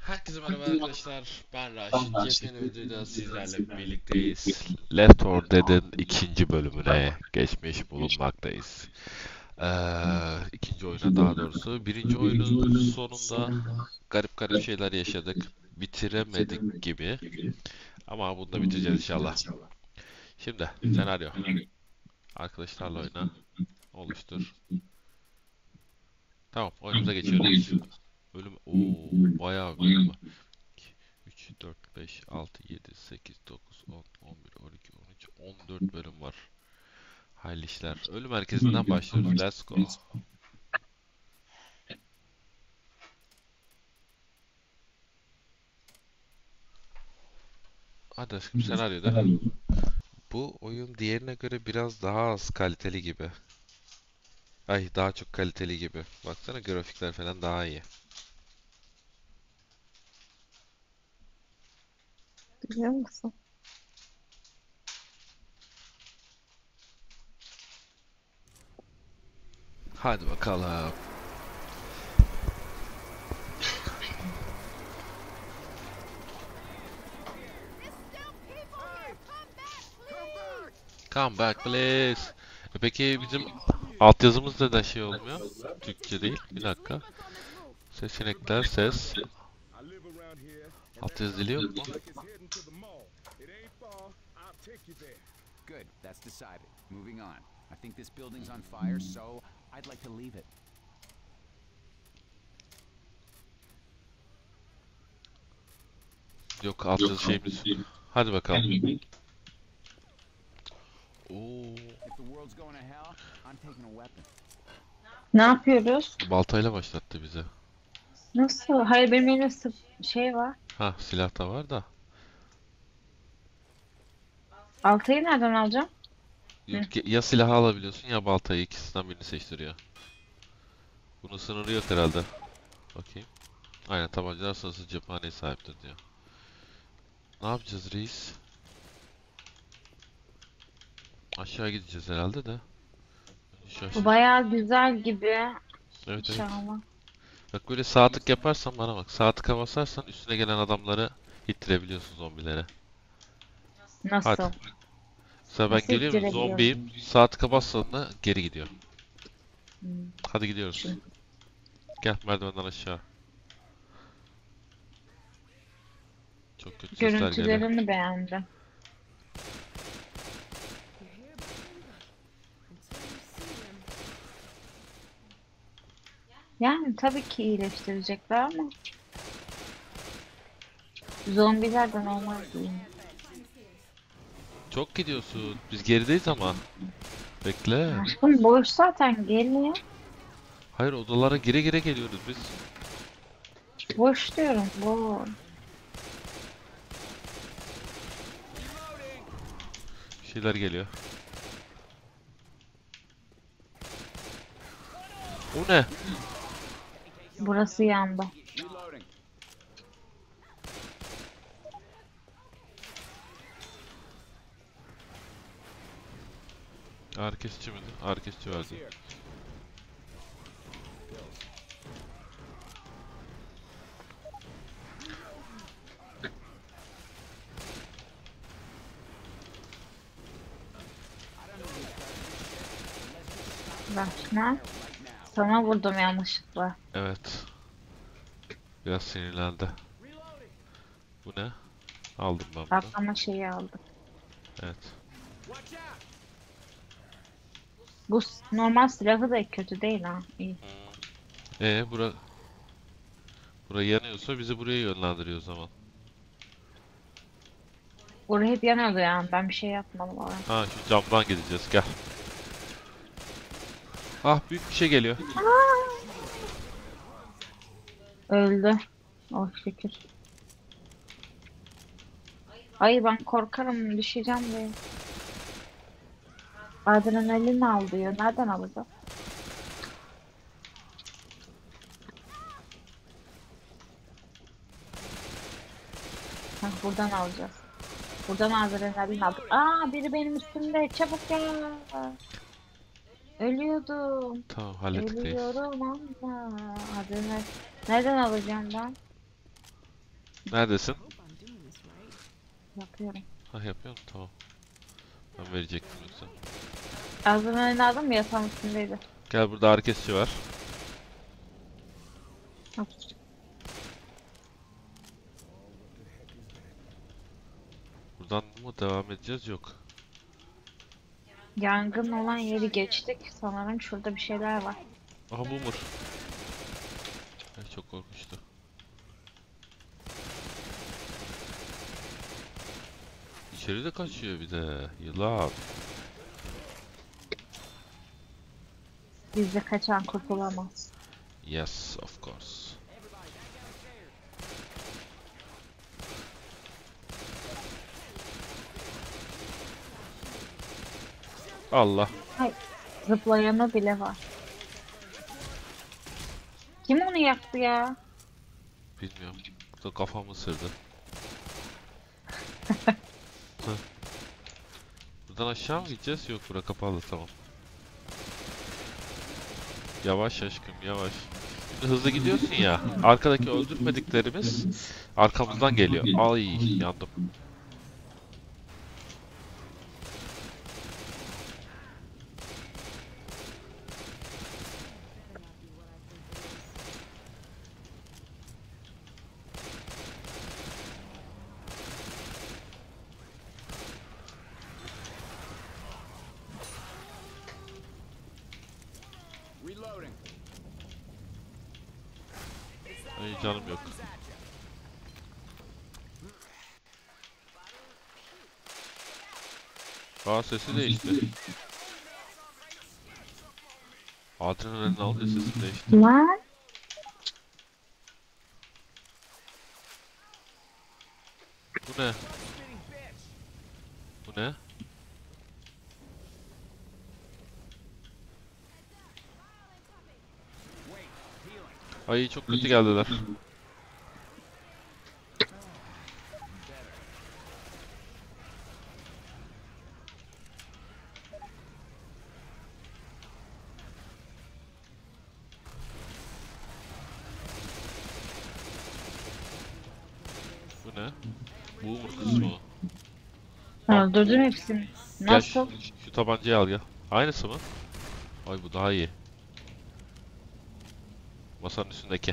Herkese merhaba arkadaşlar. Ben Raşit. Yepyeni videoda sizlerle birlikteyiz. Left 4 Dead'in ikinci bölümüne geçmiş bulunmaktayız. İkinci oyuna daha doğrusu. Birinci oyunun sonunda garip garip şeyler yaşadık. Bitiremedik gibi. Ama bunu da bitireceğiz inşallah. Şimdi senaryo. Arkadaşlarla oyna. Oluştur. Tamam, oyunumuza geçiyoruz. Bölüm, bayağı bölüm var. 3, 4, 5, 6, 7, 8, 9, 10, 11, 12, 13, 14 bölüm var. Hayırlı işler. Ölüm merkezinden başlıyoruz. Let's go. Hadi aşkım, senaryoda. Bu oyun diğerine göre biraz daha az kaliteli gibi. Ay, daha çok kaliteli gibi. Baksana, grafikler falan daha iyi. Biliyor musun? Hadi bakalım. Come back please. Peki bizim altyazımız neden şey olmuyor? Türkçe değil. Bir dakika. Seçenekler, ses. Altyazı dili yok mu? Good, that's decided. Moving on. I think this building's on fire, so I'd like to leave it. Yok, altyazı şeyimiz. Hadi bakalım. Oo, If the world's going to hell, I'm taking a weapon. Ne yapıyoruz? baltayla başlattı bize. Nasıl? Hayır benim elimde şey var. Ha, silah da var da. Altayı nereden alacağım? Hı. Yok, ya silahı alabiliyorsun ya baltayı, ikisinden birini seçtiriyor. Bunun sınırı yok herhalde. Bakayım. Aynen, tabancalar sınırsız cephaneye sahiptir diyor. Ne yapacağız reis? Aşağı gideceğiz herhalde de. Bu bayağı güzel gibi. Evet, evet. İnşallah. Bak, böyle sağ tık yaparsan bana bak. Sağ tıka basarsan üstüne gelen adamları ittirebiliyorsun, zombilere. Hadi. Nasıl? Mesela ben Nasıl geliyorum, ittirebiliyorsun? zombiyim. Sağ tıka bastığında da geri gidiyor. Hmm. Hadi gidiyoruz. Gel merdivenden aşağı. Çok kötü sesler geliyor. Görüntülerini beğendim. Yani tabii ki iyileştirecekler ama zombiler de normal değil. Çok gidiyorsun. Biz gerideyiz ama. Bekle. Aşkım boş zaten geliyor. Hayır, odalara gire gire geliyoruz biz. Boş diyorum boş. Bir şeyler geliyor. O ne? Burası yandı. Reloading. Ağrı kesici miydi? Ağrı kesici verdi. Here. Bakma. Sana vurdum yanlışlıkla. Evet. Biraz sinirlendi. Bu ne? Aldım ben bunu. Patlama şeyi aldım. Evet. Watch out! Bu normal silahı da kötü değil ha. İyi. Bura yanıyorsa bizi buraya yönlendiriyor o zaman. Orası hep yanıyordu yani. Ben bir şey yapmadım oraya. Ha, şu camdan gideceğiz, gel. Ah, büyük bir şey geliyor. Öldü. Oh şükür. Ay ben korkarım düşeceğim diye. Adrenalin al diyor. Nereden alacağım? Hah, buradan alacağız. Buradan adrenalin aldık. Aa biri benim üstümde. Çabuk gel. Ölüyordum. Tamam, hallettik reis. Ölüyorum ama. Adrenalin. Nereden alacağım ben? Neredesin? Yapıyorum. Ha yapıyorum tamam. Ben verecektim yoksa. Adrenalin aldım mı yatağın üstündeydi. Gel burada ağrı kesici var. Hop. Buradan mı devam edeceğiz? Yok. Yangın olan yeri geçtik. Sanırım şurada bir şeyler var. Aha boomer. Ay, çok korkmuştu. İçeri de kaçıyor bir de. Yılan. Bizde kaçan kurtulamaz. Yes, of course. Allah. Ay, zıplayanı bile var. Kim onu yaktı ya? Bilmiyorum. Burada kafamı ısırdı. Hı. Buradan aşağı mı gideceğiz? Yok, bura kapalı, tamam. Yavaş aşkım, yavaş. Şimdi hızlı gidiyorsun ya. Arkadaki öldürmediklerimiz arkamızdan geliyor. Ay, yandım. Reloading. Ay, canım yok. Aa, sesi değişti. Adrenalin alınca sesi değişti. Lan. Bu ne? Bu ne? Ay, çok kötü geldiler. Bu ne? Boomer kısmı. Öldürdüm hepsini. Gel Nasıl? şu tabancayı al gel. Aynısı mı? Ay, bu daha iyi. Masanın üstündeki.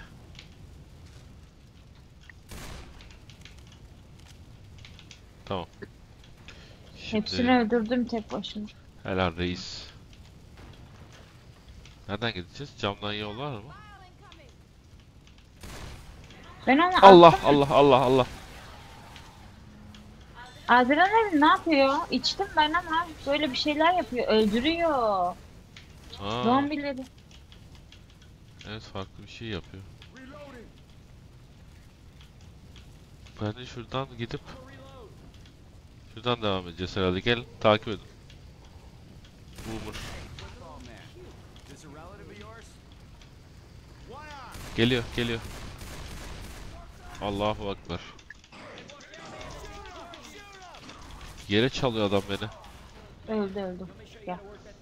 Tamam. Hepsini Şimdi öldürdüm tek başıma. helal reis. Nereden gideceğiz? Camdan yol var mı? Ben onu Allah attım. Allah Allah Allah. Adrenalin ne yapıyor? İçtim ben ama böyle bir şeyler yapıyor. Öldürüyor. Aa, Zombileri. evet, farklı bir şey yapıyor. Ben de şuradan gidip şuradan devam edeceğiz herhalde. Gelin takip edin. Boomer. Football man. This a relative of yours? Geliyor, geliyor. Allahu Ekber. Yere çalıyor adam beni. Öldü. Gel.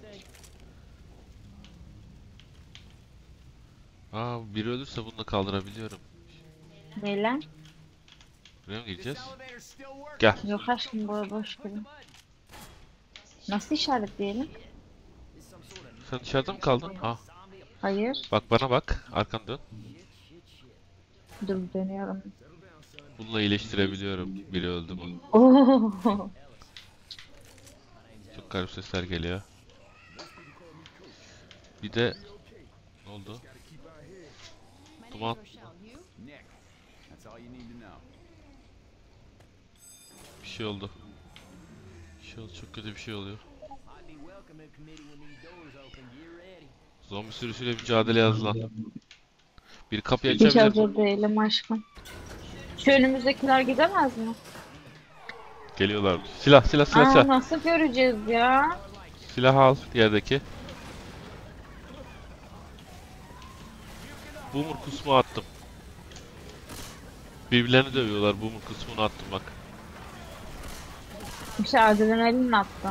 Aa, biri ölürse bunu da kaldırabiliyorum. Neyle? Buraya mı gireceğiz? Elevator's still working. Gel. Yok aşkım boş gibi. Nasıl işaretleyelim? Sen dışarıda mı kaldın? Ha. Hayır. Bak bana bak. Arkanı dön. Dur dönüyorum. Bununla iyileştirebiliyorum. Biri öldü mü? Oo. Çok garip sesler geliyor. Bir de ne oldu? Duman. Nick. That's all you need to know. Bir şey oldu. Bir şey oldu. Çok kötü bir şey oluyor. Zombi sürüsüyle mücadele yazılan. Bir kapıyı Hiç açabilir. hazır değilim aşkım. Şu önümüzdekiler gidemez mi? Geliyorlar. Silah, silah, silah, Aa, silah. nasıl göreceğiz ya? Silah al yerdeki. Boomer kusmu attım. Birbirlerini dövüyorlar. Boomer kısmını attım bak. İşte adrenalin attı.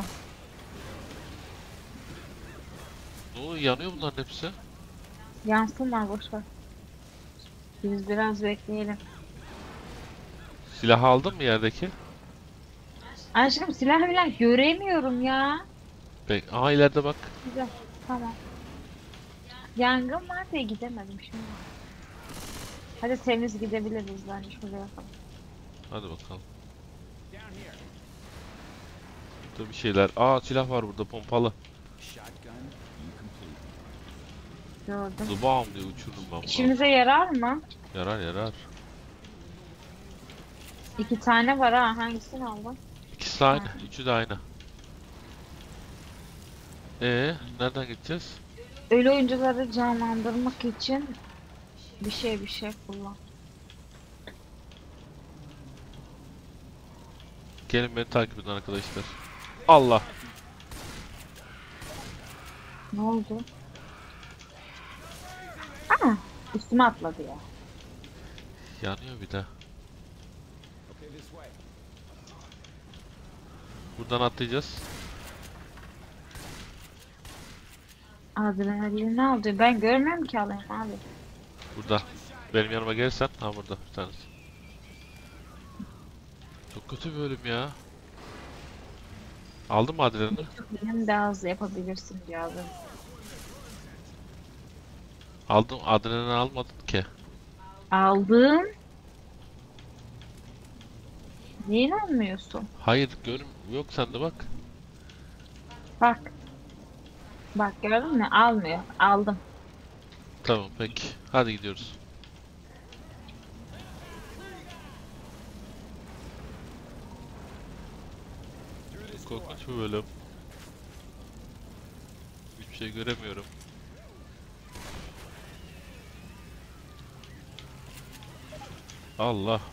Ne oluyor? Yanıyor bunların hepsi. Yansınlar boşver. Biz biraz bekleyelim. Silah aldın mı yerdeki? Aşkım silah falan göremiyorum ya. Aha ileride bak. Güzel. Tamam. Yangın var diye gidemedim şimdi. Hadi temiz gidebiliriz bence şuraya kadar. Hadi bakalım. Down here. Burada bir şeyler. Aa silah var burada pompalı. Shotgun incomplete. Gördüm. Zubam diye uçururum ben bunu. İşimize yarar mı? Yarar yarar. 2 tane var ha. Hangisini aldın? İkisi de aynı. Üçü de aynı. Nereden gideceğiz? Ölü oyuncuları canlandırmak için bir şey kullan. Gelin beni takip edin arkadaşlar. Allah. Ne oldu? Aa, üstüme atladı ya. Yanıyor bir de. Okay, this way. Buradan atlayacağız. Adrenalin ne oldu? Ben görmüyorum ki alayım abi. Burada. Benim yanıma gelsen. Ha burada bir tanesi. Çok kötü bir bölüm ya. Aldın mı adrenalini? Benim de az yapabilirsin cihazım. Aldım. Adrenalini almadın ki. Aldım. Niye inanmıyorsun? Hayır yok sende bak. Bak. Bak gördün mü? Almıyor. Aldım. Tamam peki. Hadi gidiyoruz. Korkunç bir bölüm. Hiçbir şey göremiyorum. Allah.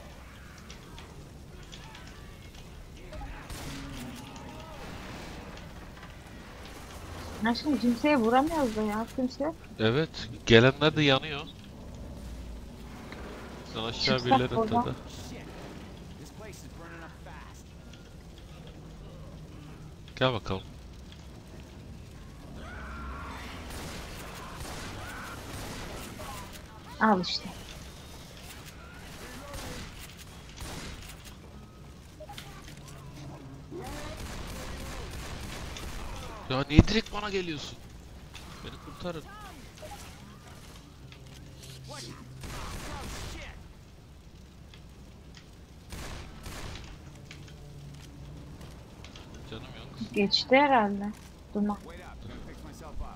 Aşkım kimseye vuramıyoruz da ya. Kimse yok. Evet. Gelenler de yanıyor. Sen aşağı Çıksak birileri oradan. atladı. Shit. This place is burning up fast. Gel bakalım. Al işte. Ya niye direkt bana geliyorsun? Beni kurtarın. Canım yok. Geçti herhalde. Durma. Wait up. Let me fix myself up.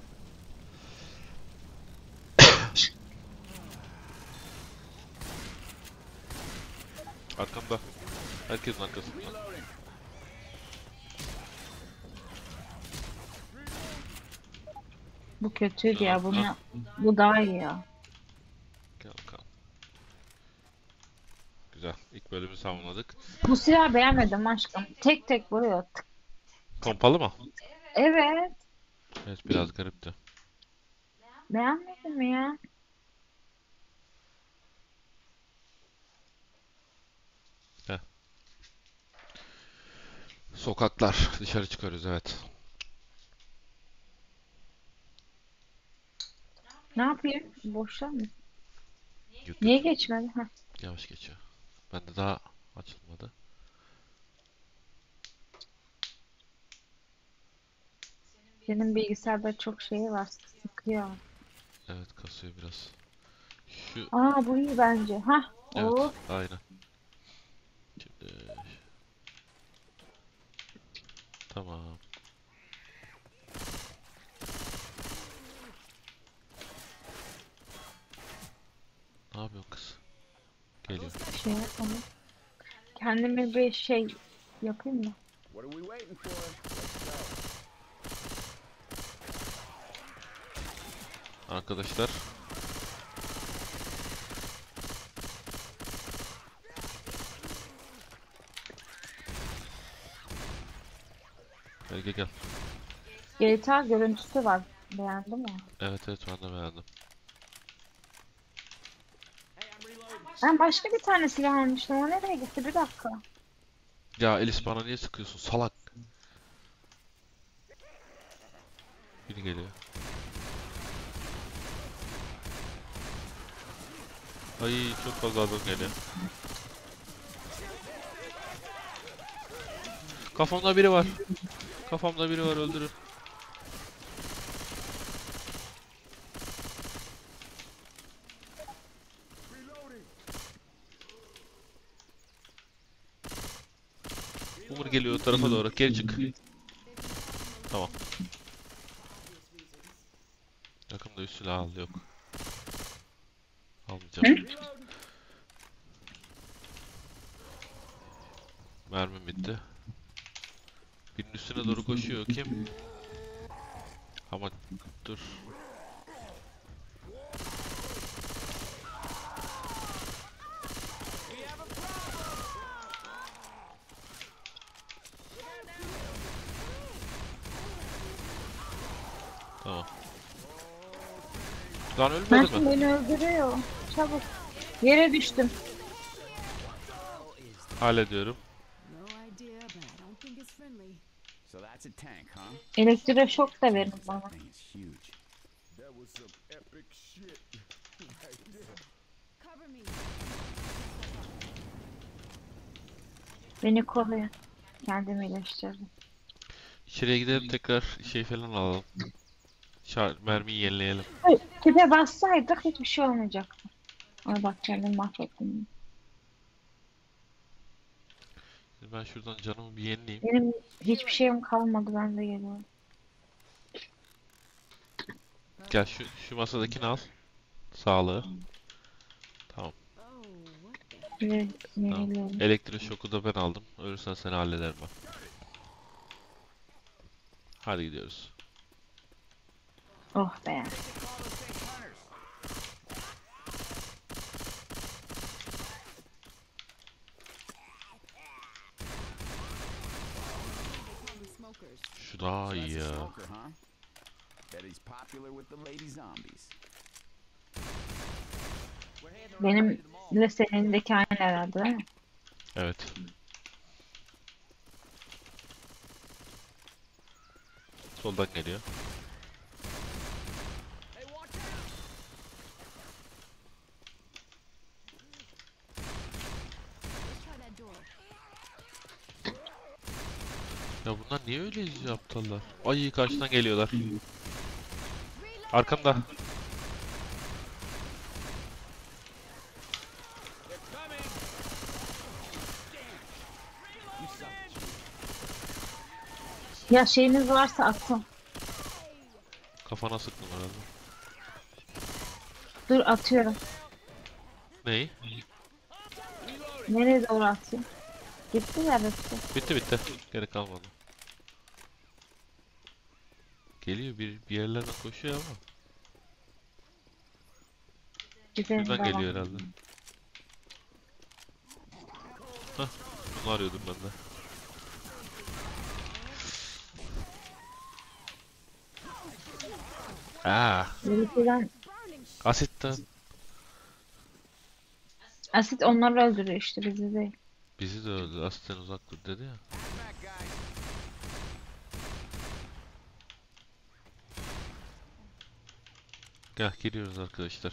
Arkamda. Herkesin arkasında. Reloading. Bu kötüydü ya. Bu daha iyi ya. Gel bakalım. Güzel. İlk bölümü tamamladık. Bu silahı beğenmedim aşkım. Tek tek vuruyor. Tık. Pompalı mı? Evet. Evet biraz garipti. Beğenmedin mi ya? Sokaklar. Dışarı çıkarız evet. Ne yapayım? Boşlar mı? YouTube. Niye geçmedi? Heh. Yavaş geçiyor. Bende daha açılmadı. Senin bilgisayarda çok şey var. Sıkıyor. Evet kasıyor biraz. Şu Aa bu iyi bence. Hah. evet Oo. aynen. Şimdi tamam. Ne yapıyorsun kız? Geliyor. Şey yapalım. Kendime bir şey yapayım mı? What are we waiting for? Let's go. Arkadaşlar. Gel. GTA görüntüsü var. Beğendin mi? Evet ben de beğendim. Ben başka bir tane silah almıştım. O nereye gitti? Bir dakika. Ya Elis bana niye sıkıyorsun salak? Biri geliyor. Ay çok fazla adam geliyor. Kafamda biri var. Kafamda biri var, öldürün. Umur geliyor o tarafa doğru. Geri çık. Tamam. Yakında üst silah al. Yok. Almayacağım. Mermim bitti. Birinin üstüne doğru koşuyor. Kim? Ama dur. Tamam. Lan ölmedi Mert mi? beni öldürüyor. Çabuk. Yere düştüm. Hallediyorum. No idea, but I don't think it's friendly. So that's a tank, huh? Elektroşok da verin bana. Thing is huge. Cover me. Beni koruyor. Kendimi iyileştirdim. İçeriye gidelim, tekrar şey falan alalım. Mermiyi yenileyelim. Tipe bassaydık hiçbir şey olmayacaktı. Ay bak kendimi mahvettim. Ben şuradan canımı bir yenileyim. Benim hiçbir şeyim kalmadı, ben de geliyorum. Gel şu masadakini al. Sağlığı. Tamam. Oh, what the? Bir Tamam. yeniliyorum. Elektroşoku da ben aldım. Ölürsen seni hallederim ben. Hadi gidiyoruz. Oh be. Call me smokers. Şu daha iyi That's a ya. smoker, huh? Bet he's popular with the lady zombies. Benimle senindeki aynı herhalde değil mi? Evet. Soldan geliyor. Let's try that door. Ya bunlar niye öyle yaptılar? Ay, karşıdan geliyorlar. Arkamda. Ya şeyiniz varsa atın. Kafana sıktım herhalde. Dur atıyorum. Neyi? Nereye doğru atayım? Gittiler hepsi. Bitti. Gerek kalmadı. Geliyor, bir yerlerden koşuyor ama. Gidelim Şuradan devam. geliyor herhalde. Hah, bunu arıyordum ben de. Birisinden Asitten. asit onları öldürüyor işte, bizi değil. Bizi de öldü. Asitten uzak dur dedi ya. Back, guys. Gel, geliyoruz arkadaşlar.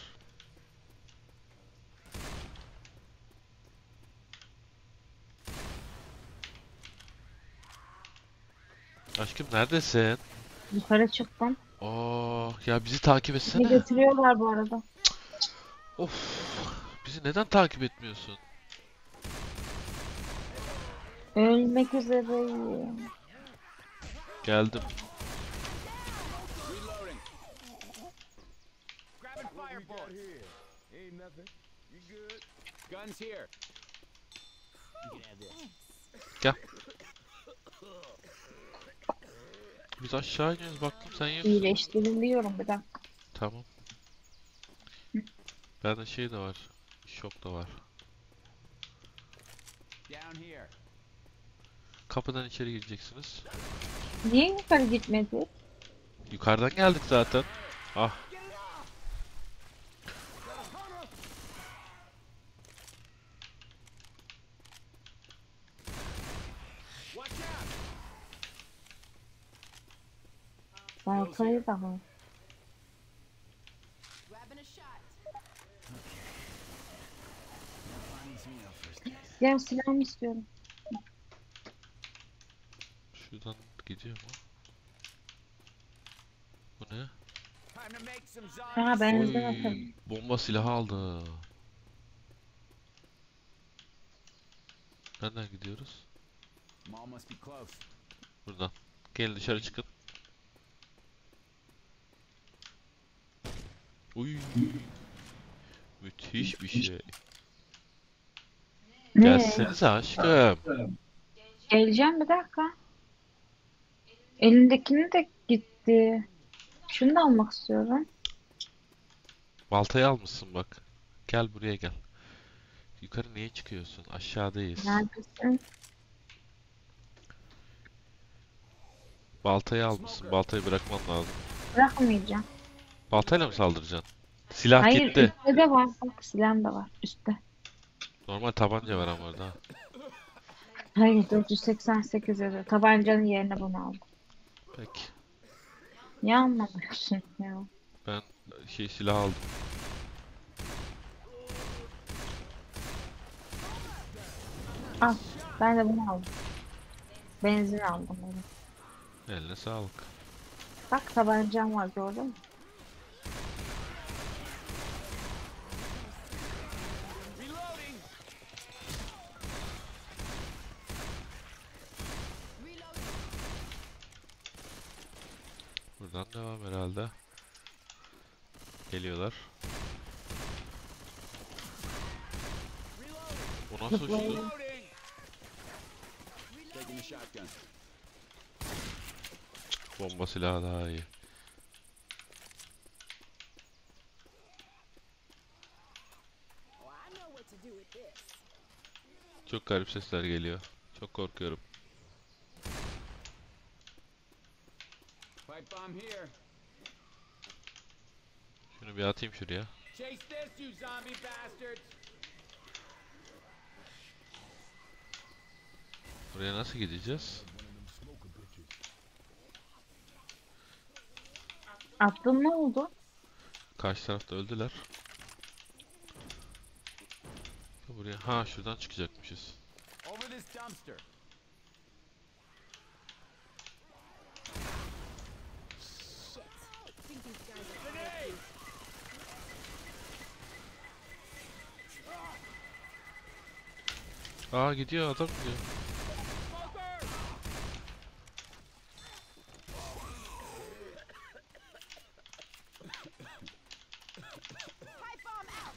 Aşkım neredesin? Yukarı çıktım. Ya bizi takip Bizi etsene. götürüyorlar bu arada. Of. Bizi neden takip etmiyorsun? Ölmek üzereyim. Geldim. Reloading. Grabbing fire bullets. Ain't nothing. You good? Guns here. Gel. Biz aşağı iniyoruz, baktım sen yoksun. İyileştiriliyorum bir dakika. Tamam. Bende şey de var. Şok da var. Down here. Kapıdan içeri gireceksiniz. Niye yukarı gitmedi? Yukarıdan geldik zaten. Ah. Watch out. Baltayı da mı? Grabbing a shot. Finds me up first. Ya silahımı istiyorum. Şuradan gidiyor mu? Bu ne? Time to make some Ha zombies. benzin Oy, atalım. bomba silahı aldı. Nereden gidiyoruz? Mall must be close. Buradan. Gelin dışarı çıkın. Uy. Müthiş bir şey. Ne? Gelsenize aşkım. Geleceğim bir dakika. Elindekini de gitti. Şunu da almak istiyorum. Baltayı almışsın bak. Gel buraya gel. Yukarı niye çıkıyorsun? Aşağıdayız. Neredesin? Baltayı almışsın. Baltayı bırakman lazım. Bırakmayacağım. Baltayla mı saldıracaksın? Silah Hayır, gitti. üstte de var. Bak silahım da var üstte. Normal tabanca var ama orada. Hayır 488 yazıyor. Tabancanın yerine bunu aldım. Peki. Niye anlamıyorsun ya? Ben silah aldım. Al. Ben de bunu aldım. Benzin aldım onu. Eline sağlık. Bak tabancam var gördün mü? Reloading. Reloading. Buradan devam herhalde. Geliyorlar. O nasıl uçtu? Reloading. Taking a shotgun. Bomba silahı daha iyi. Oh, I know what to do with this. Çok garip sesler geliyor. Çok korkuyorum. Pipe bomb here. Şunu bir atayım şuraya. Chase this, you zombie bastards. Buraya nasıl gideceğiz? Attın ne oldu? Karşı tarafta öldüler. Buraya şuradan çıkacakmışız. Over this dumpster. Shit. I think these guys are grenade. Gidiyor adam gidiyor. Pipe bomb out.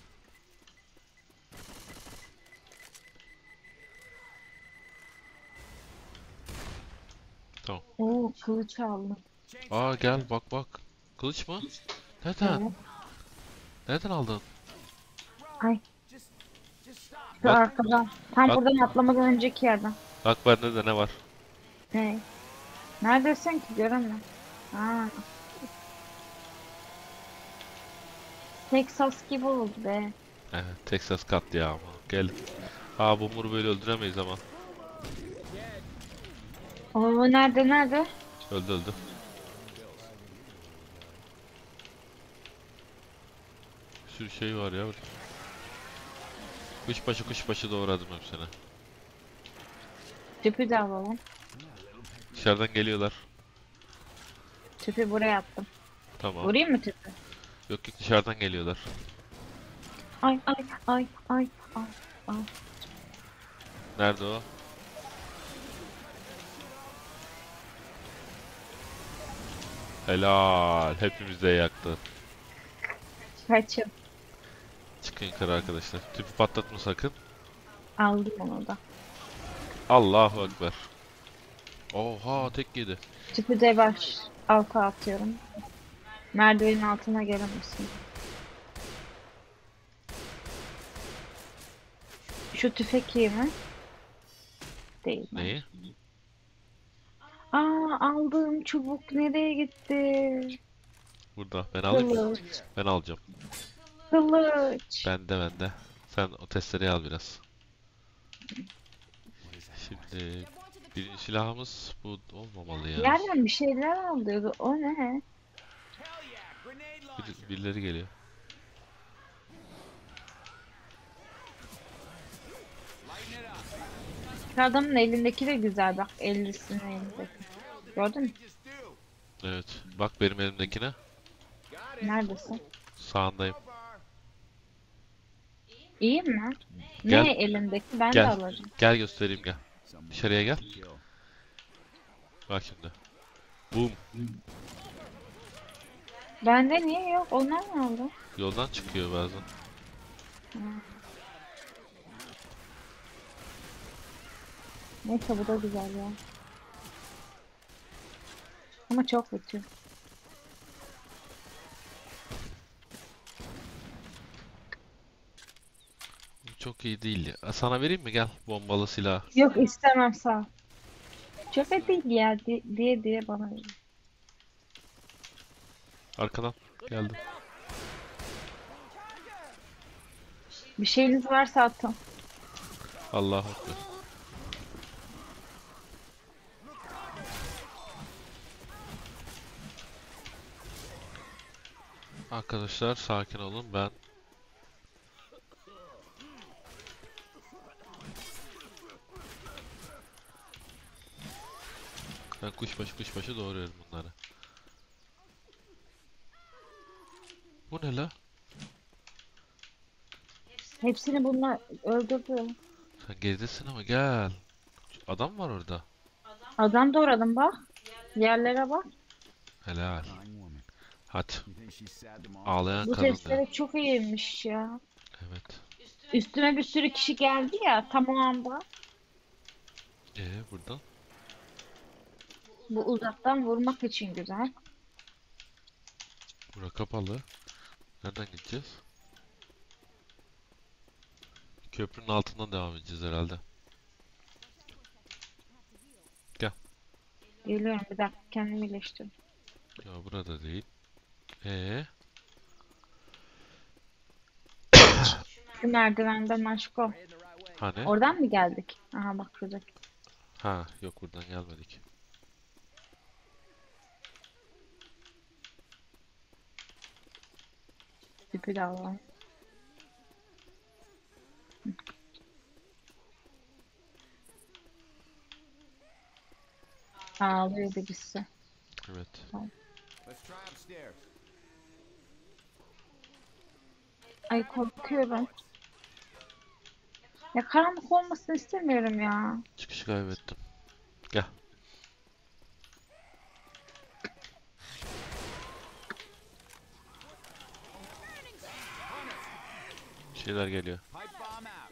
Tamam. Oo kılıç aldım. Gel bak bak. Kılıç mı? Nereden? Evet. Nereden aldın? Ay Just stop. şu Bak. arkadan. Tam Bak. buradan atlamadan önceki yerden. Bak bende de ne var? Ne? Neredesin ki göremiyorum. Ha. Texas gibi oldu be. Texas katliamı. Gel. Boomer'u böyle öldüremeyiz ama. Oo nerede? Öldü. Bir sürü şey var ya. Kuşbaşı doğradım hepsini. Tüpü de alalım. Dışarıdan geliyorlar. Tüpü buraya attım. Tamam. Vurayım mı tüpü? Yok dışarıdan geliyorlar. Ay. Nerede o? Helal. Hepimiz de yaktı. Kaçım. Çıkın yukarı arkadaşlar. Tüpü patlatma sakın. Aldım onu da. Allahu Ekber. Oha tek yedi. Tüpü de baş alta atıyorum. Merdivenin altına gelemezsin. Şu tüfek iyi mi? Değil. Neyi? Aldığım çubuk nereye gitti? Burada. Ben alayım mı? Kılıç. Ben alacağım. Kılıç. Bende. Sen o testereyi al biraz. Şimdi birinci silahımız bu olmamalı ya. Yerden bir şeyler alıyordu. O ne? Hell yeah, grenade launcher. Birileri geliyor. Lighten it up. Şu adamın elindeki de güzel bak. 50'sinin elindeki. Gördün mü? Evet. Bak benim elimdekine. Neredesin? Sağındayım. İyi mi? Gel. Ne elindeki? Ben de Gel. alacağım. Gel göstereyim gel. Someone Dışarıya gel. to kill. Bak şimdi. Boom. Bende niye yok? Onlar ne oldu? Yoldan çıkıyor bazen. Neyse bu da güzel ya. Ama çok kötü. Çok iyi değil ya. Sana vereyim mi? Gel. Bombalı silah. Yok istemem sağ ol. Çok da değil ya diye bana veriyor. Arkadan. Geldim. Bir şeyiniz varsa atın. Allahu Ekber. Arkadaşlar sakin olun. Ben kuşbaşı doğruyorum bunları. Bu ne la? Hepsini bunlar öldürdü. Sen geridesin ama gel. Adam var orada. Adam doğradım bak. Yerlere bak. Helal. Fine woman. Hadi. You think she's sad tomorrow? Ağlayan Bu kadın diyor. testere çok iyiymiş ya. Evet. Üstüne bir sürü kişi geldi ya tam o anda. Buradan. Bu uzaktan vurmak için güzel. Bura kapalı. Nereden gideceğiz? Köprünün altından devam edeceğiz herhalde. Gel. Geliyorum bir dakika kendimi iyileştireyim. Ya burada değil. Şu merdivenden aşko. Hani? Oradan mı geldik? Aha bak şurada. Ha, yok buradan gelmedik. Tüpü de alalım. Ağlıyor birisi. Evet. Let's try upstairs. Ay korkuyorum. Ya karanlık olmasını istemiyorum ya. Çıkışı kaybettim. Gel. Şeyler geliyor. Pipe bomb out.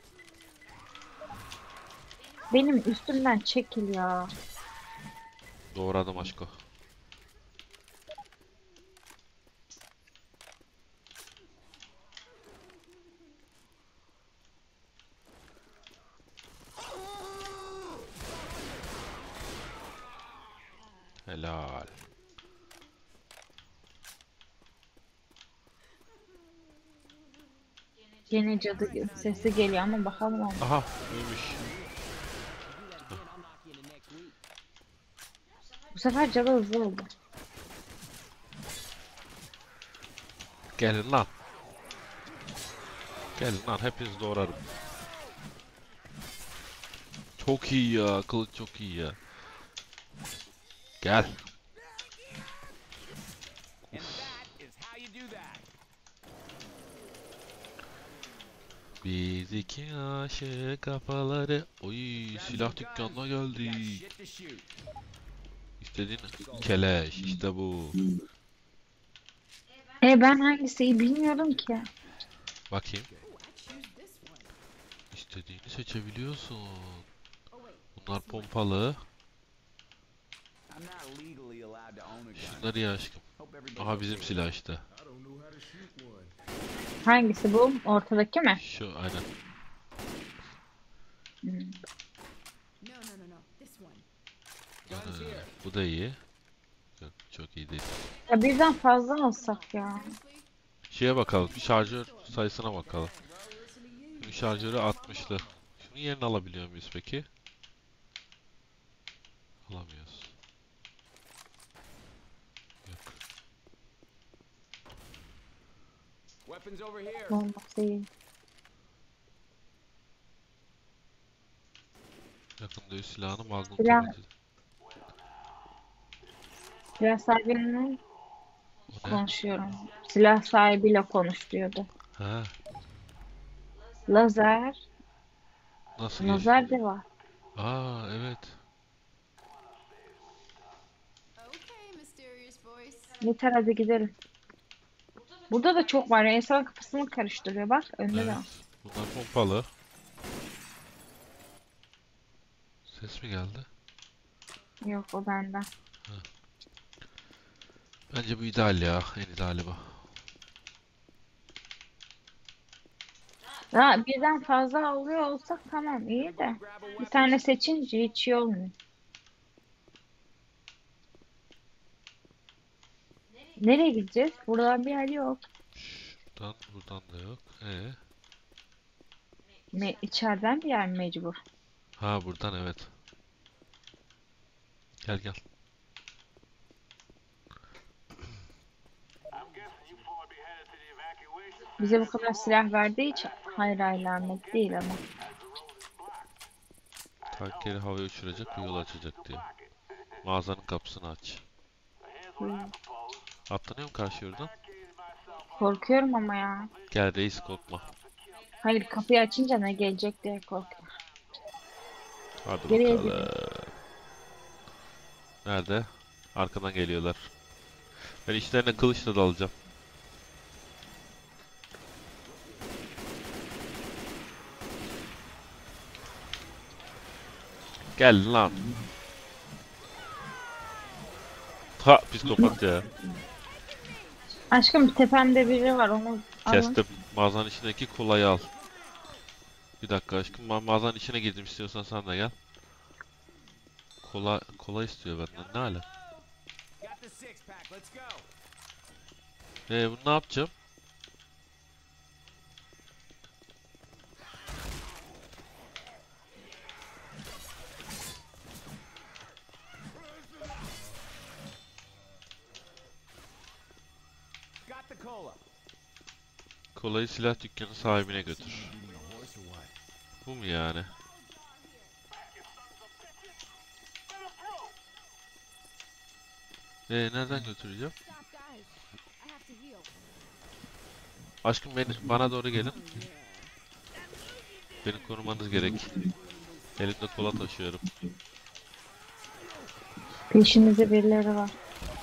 Benim üstümden çekil ya. Doğradım aşko. Helal. Yine cadı sesi geliyor ama bakalım ama. Aha, iyiymiş. Bu sefer cadı hızlı oldu. Gelin lan. Gelin lan, hepinizi doğrarım. Çok iyi ya, kılıç çok iyi ya. Gel. And that is how you do that. Biz iki aşık kafaları. Oy, silah dükkanına geldik. Shit to shoot. İstediğin keleş, işte bu. Ben hangisi bilmiyorum ki. Bakayım. Choose this one. İstediğini seçebiliyorsun. Bunlar pompalı. I'm not legally allowed to own a gun. Şunları iyi aşkım. Hope everybody's Aha bizim okay. silah işte. I don't know how to shoot one. Hangisi bu? Ortadaki mi? Şu aynen. Hmm. No. This one. Guns here. Bu da iyi. Yok, çok iyi değil. Ya birden fazla alsak ya. Şeye bakalım. Şarjör sayısına bakalım. Şimdi şarjörü 60'lı. Şunun yerini alabiliyor muyuz peki? Alamıyoruz. Yok. Weapons over here. Olması iyi. Yakın dövüş silahını Magnum Silah, tabanca. silah sahibiyle O ne? konuşuyorum. Silah sahibiyle konuş diyordu. Ha, Lazer. nasıl Lazer geçti? de var. Aa evet. Okay, mysterious voice. Yeter hadi gidelim. Burada da çok var. İnsan kafasını karıştırıyor. Bak önde de Evet. var. Bunlar pompalı. Ses mi geldi? Yok o benden. Bence bu ideal ya. En ideali bu. Ha, birden fazla alıyor olsak tamam iyi de. Bir tane seçince hiç iyi olmuyor. Nereye gideceğiz? Buradan bir yer yok. Buradan da yok. İçeriden bir yer mecbur. Ha buradan evet. Gel gel. Bize bu kadar silah verdiği için hayır alamet değil ama. Tankeri havaya uçuracak ve yol açacak diyor. Mağazanın kapısını aç. Atlanıyor mu karşı oradan? Korkuyorum ama ya. Gel reis korkma. Hayır kapıyı açınca ne gelecek diye korkuyorum. Hadi Geriye bakalım. gidin. Nerede? Arkadan geliyorlar. Ben içlerine kılıçla dalacağım. Gel lan. Ha psikopat ya. Aşkım tepemde biri var onu alın. Kestim. Mağazanın içindeki kolayı al. Bir dakika aşkım. Ben mağazanın içine girdim, istiyorsan sen de gel. Kola istiyor benden. Ne hala? Got the six pack. Let's go. Bunu ne yapacağım? Got the cola. Kolayı silah dükkanı sahibine götür. Eating a horse or what? Bu mu yani? Nereden götüreceğim? Stop, guys. I have to heal. Aşkım bana doğru gelin. Beni korumanız gerek. Elimde kola taşıyorum. Peşimizde birileri var.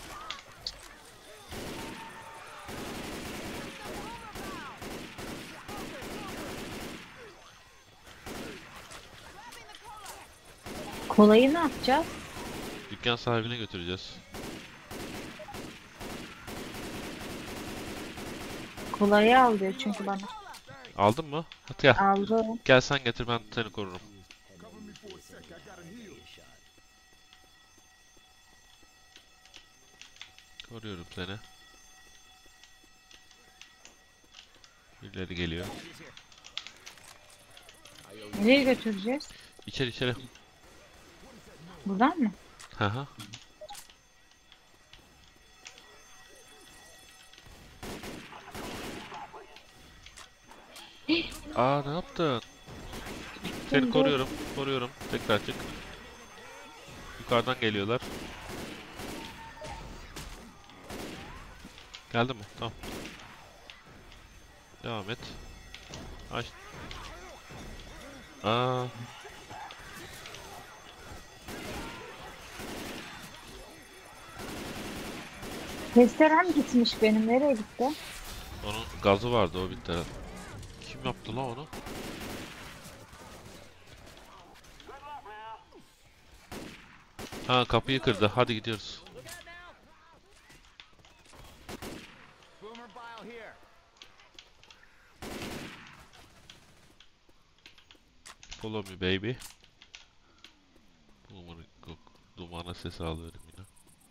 Kolayı ne yapacağız? Dükkan sahibine götüreceğiz. Kolayı al diyor çünkü bana. Aldın mı? Hadi gel. Aldı. Gel sen getir, ben seni korurum. Cover me for a sec. I gotta heal. Koruyorum seni. Birileri geliyor. Nereye götüreceğiz? İçeri. Buradan mı? Haha. Aa ne yaptın? Seni koruyorum. Tekrar çık. Yukarıdan geliyorlar. Geldi mi? Tamam. Devam et. Aç. Aa. Testerem gitmiş benim. Nereye gitti? Onun gazı vardı, o bitti herhalde. Kim yaptı lan onu? Ha kapıyı kırdı. Hadi gidiyoruz. Boomer bile here. Follow me baby. Dumana ses alıyorum yine.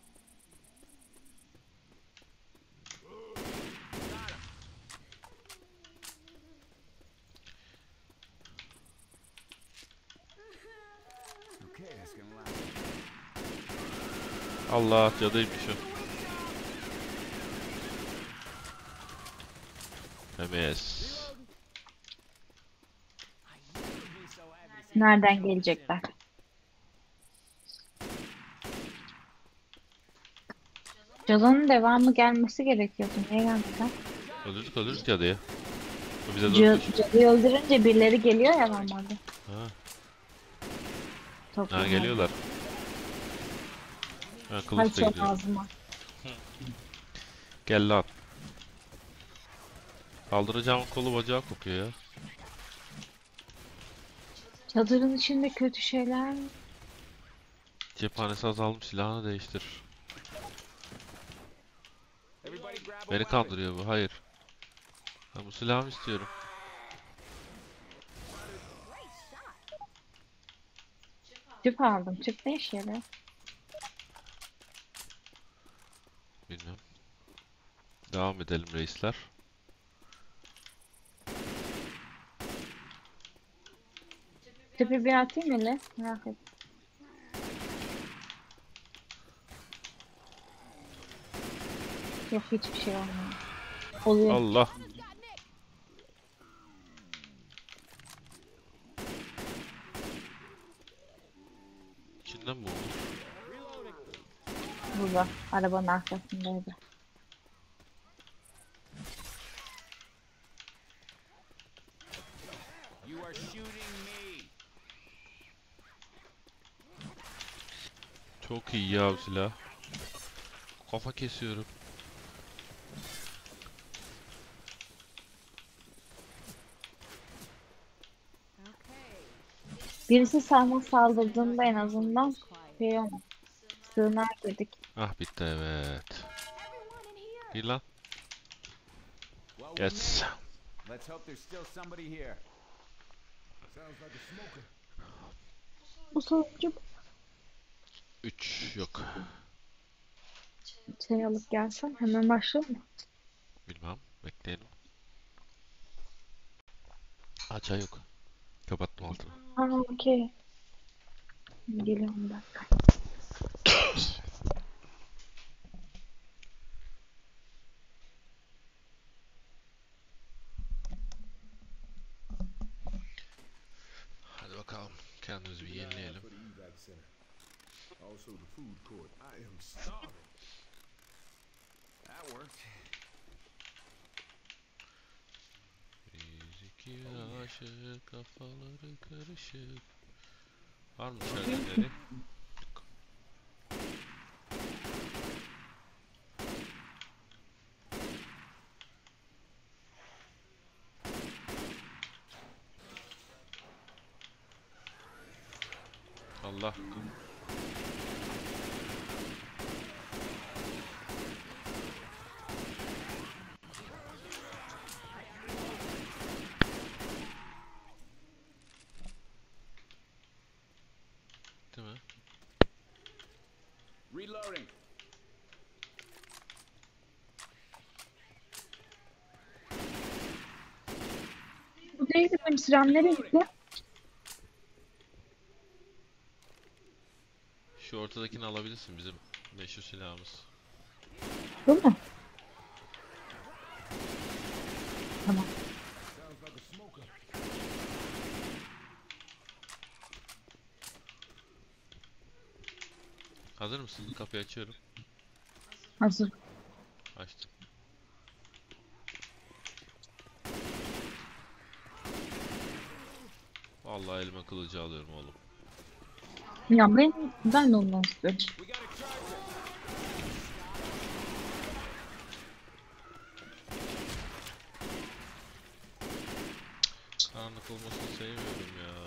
Okay, that's gonna last. Allah, cadıymış o. MS. Be so happy to see Nereden gelecekler? Cadının devamı gelmesi gerekiyordu. Niye gelmedi lan? Öldürdük cadıyı. O bize doğru koşuyor. Cadıyı öldürünce birileri geliyor ya normalde. Ha, Toplumda. geliyorlar. Ha, Hay kılıç da çok gidiyor. ağzıma. Gel lan. Kaldıracağım kolu bacağı kopuyor ya. Çadırın içinde kötü şeyler. Cephanesi azalmış, silahını değiştir. Everybody grab a Beni weapon. kandırıyor bu, hayır. Ben bu silahımı istiyorum. Tüp aldım. Tüp ne işe yarıyor? Bilmem. Devam edelim reisler. Tüpü bir atayım hele. Merak et. Yok hiçbir şey olmuyor. Oluyor. Allah. İçinden mi oldu? Burada. Arabanın arkasındaydı. You are shooting me. Çok iyi ya bu silah. Kafa kesiyorum. Birisi sana saldırdığında en azından şey olmaz. Sığınağa girdik. Ah bitti, evet. Gir lan. Well, we Yes. made it. Let's hope there's still somebody here. Sounds like a smoker. Bu sonucu 3 yok. şey alıp gelsen hemen başlayalım mı? Bilmem. Bekleyelim. Çay yok. Kapattım altını. Okey. Geliyorum bir dakika. Hadi bakalım. Kendimizi bir yenileyelim. For the evac center. Also the food court. I am starving. That worked. Biz iki aşık, kafaları karışık. Var mı içerideleri? Yok. Allah. Değil mi? Reloading. Bu değildi benim silahım nereye gitti? Şu ortadakini alabilirsin, bizim meşhur silahımız. Bu mu? Tamam. Sounds like a smoker. Hazır mısın? Kapıyı açıyorum. Hazır. Açtım. Vallahi elime kılıcı alıyorum oğlum. Ya ben de ondan istiyorum. We got a charger. Karanlık olmasını sevmiyorum ya.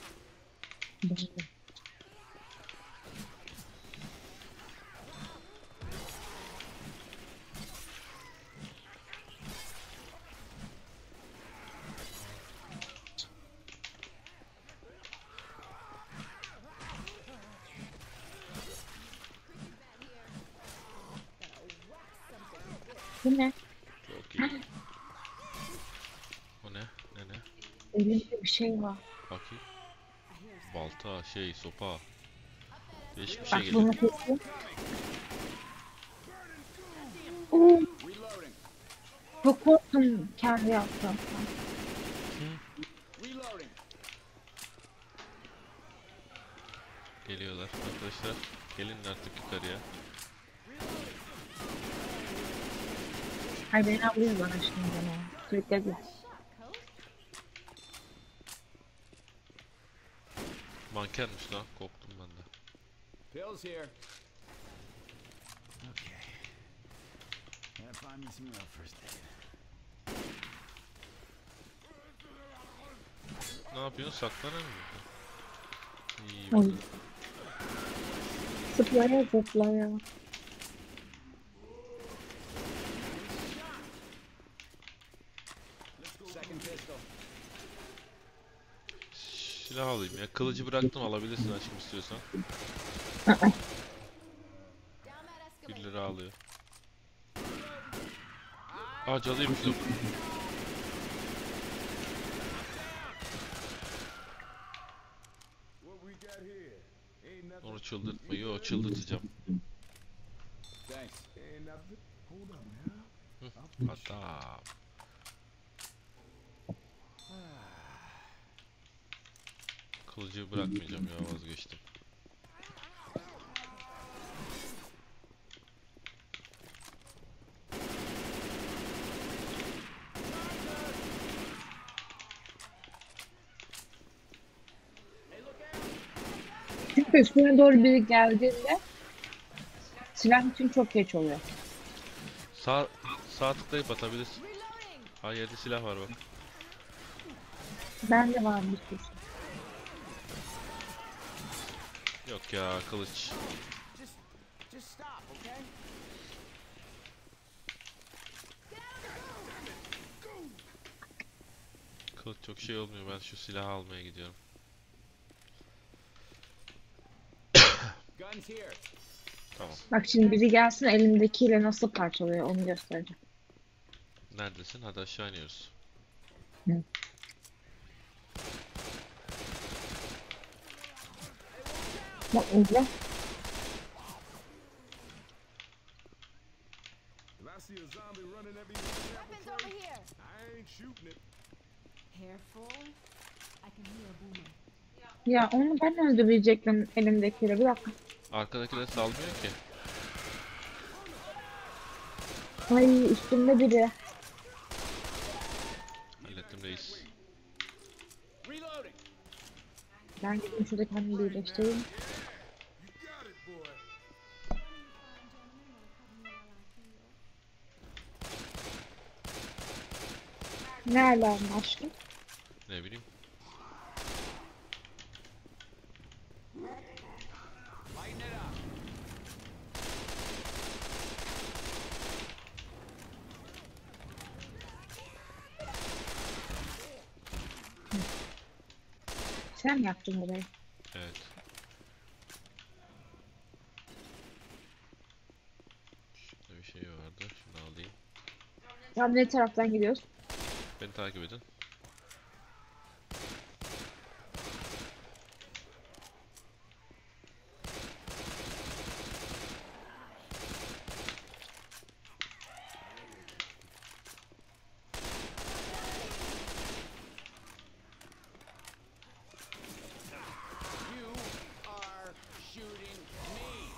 Bu ne? Çok iyi. O ne? Ne? Elimde bir şey var. Bakayım. Balta, sopa. Değişik bir şey Bak geliyor. bunu keseyim. Oo, Reloading. çok korktum kendi yaptım. Reloading. Geliyorlar arkadaşlar. Gelin artık yukarıya. Ay beni alıyor bana şimdi ne? Sürükledi. Mankenmiş lan. Korktum ben de. Bill's here. Okay. Gotta find me some real first aid. Ne yapıyorsun? Saklanıyor mu burada? İyi Oy. burada. Zıplaya zıplaya. Second pistol. Silah alayım ya. Kılıcı bıraktım, alabilirsin aşkım istiyorsan. 1 lira alıyor. Aa, cadıymış da bu. What we got here? Ain't nothing. Onu çıldırtma. Yo, çıldırtacağım. Thanks. Ain't nothing. Hold on now. Adam. Kılıcı bırakmayacağım ya, vazgeçtim. Çünkü üstüne doğru biri geldiğinde silah için çok geç oluyor. Sağ tıklayıp atabilirsin. Ha, yerde silah var bak. Bende var bir sürü. Yok ya, kılıç. Just stop, okay? Kılıç çok şey olmuyor. Ben şu silahı almaya gidiyorum. Guns here. Tamam. Bak şimdi biri gelsin elimdekiyle nasıl parçalıyor onu göstereceğim. Neredesin? Hadi aşağı iniyoruz. Hı. Bak izle. If I see a zombie running at me with a Weapons apple over tree, here. I ain't shooting it. Careful. I can hear a boomer. Ya onu ben öldürecektim elimdekiyle. Bir dakika. Arkadakiler salmıyor ki. Ay üstümde biri. Hallettim reis. Reloading. Ben gideyim şurada kendimi birleştireyim. You got it, boy. Ne alarm aşkım? Ne bileyim. Lighten it up. Sen mi yaptın burayı? Evet. Şurada bir şey vardı. Şunu alayım. Tam ne taraftan gidiyoruz? Beni takip edin. You are shooting me.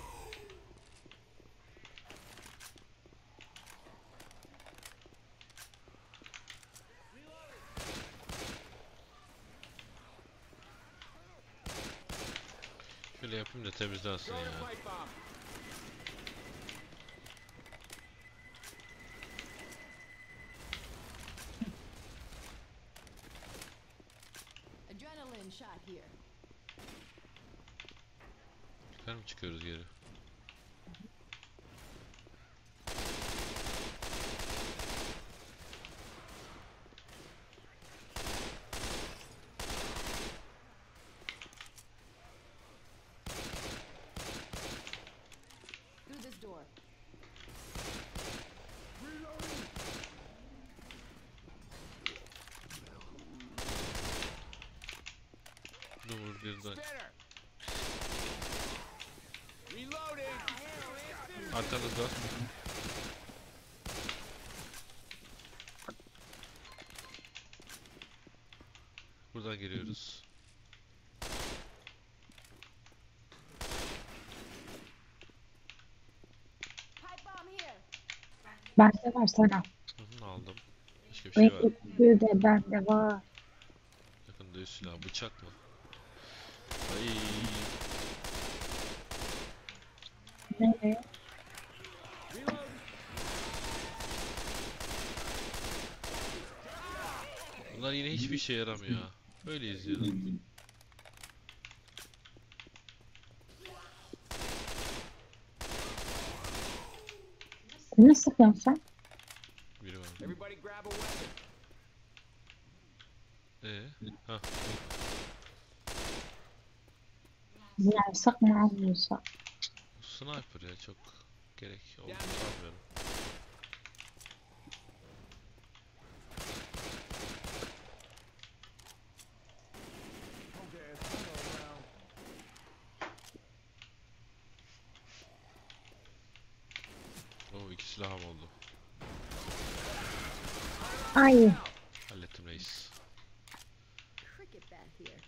Şöyle yapayım da temizlensin Throw ya. the pipe bomb. Adrenaline shot here. Yukarı mı çıkıyoruz geri? Through this door. Dur birden. Spinner. Reloading. Arkanızda. Buradan giriyoruz. Pipe bomb here. Bende var sana. şey var. Bir de bende var. Yakında silah, bıçak mı? Ay, Nereye? bunlar yine hiçbir şey yaramıyor. Böyle izliyorum. Ne sıkıyorsun sen? Biri var. Everybody grab a weapon. Ha, Yarsak mı almıyorsak? sniper ya, çok gerek olduğunu sanmıyorum. Oo, 2 silahım oldu. Ay, Hallettim reis. Cricket bat here.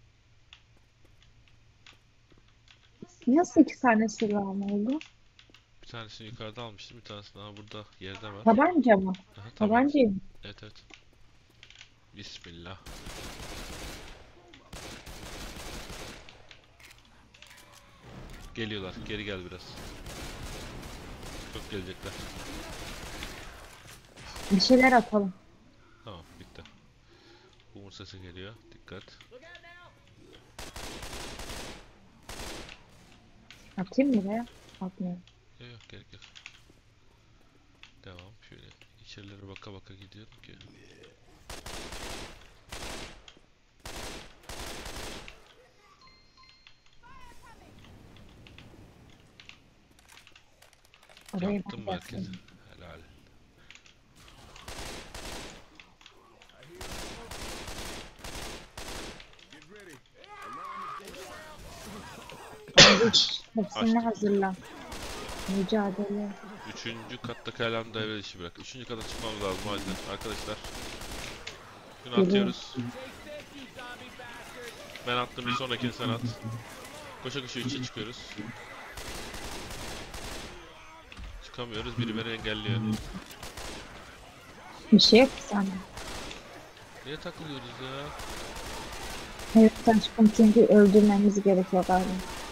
nasıl 2 tane silahım oldu? Bir tanesini yukarıda almıştım, bir tanesini daha burada yerde var. Tabanca mı? Aha, tamam. Tabancayı mı? Evet evet. Bismillah. Geliyorlar. Geri gel biraz. Çok gelecekler. Bir şeyler atalım. Tamam, bitti. Umur sesi geliyor. Dikkat. Atayım mı buraya? Atmıyorum. Yok yok, gerek yok. Devam. Şöyle içerilere baka baka gidiyorum ki. Oraya Yaptım ben merkezi. bakayım. Helal. Hepsini hazırla. Mücadele. 3. kattaki alarm devre dışı bırak. 3. kata çıkmamız lazım o yüzden arkadaşlar. Şunu Geliyor. atıyoruz. Ben attım, bir sonrakini sen at. Koşa koşa 3'e çıkıyoruz. Çıkamıyoruz, biri beni engelliyor. Bir şey yok ki sende. Niye takılıyoruz ya? Evet aşkım çünkü öldürmemiz gerekiyor galiba.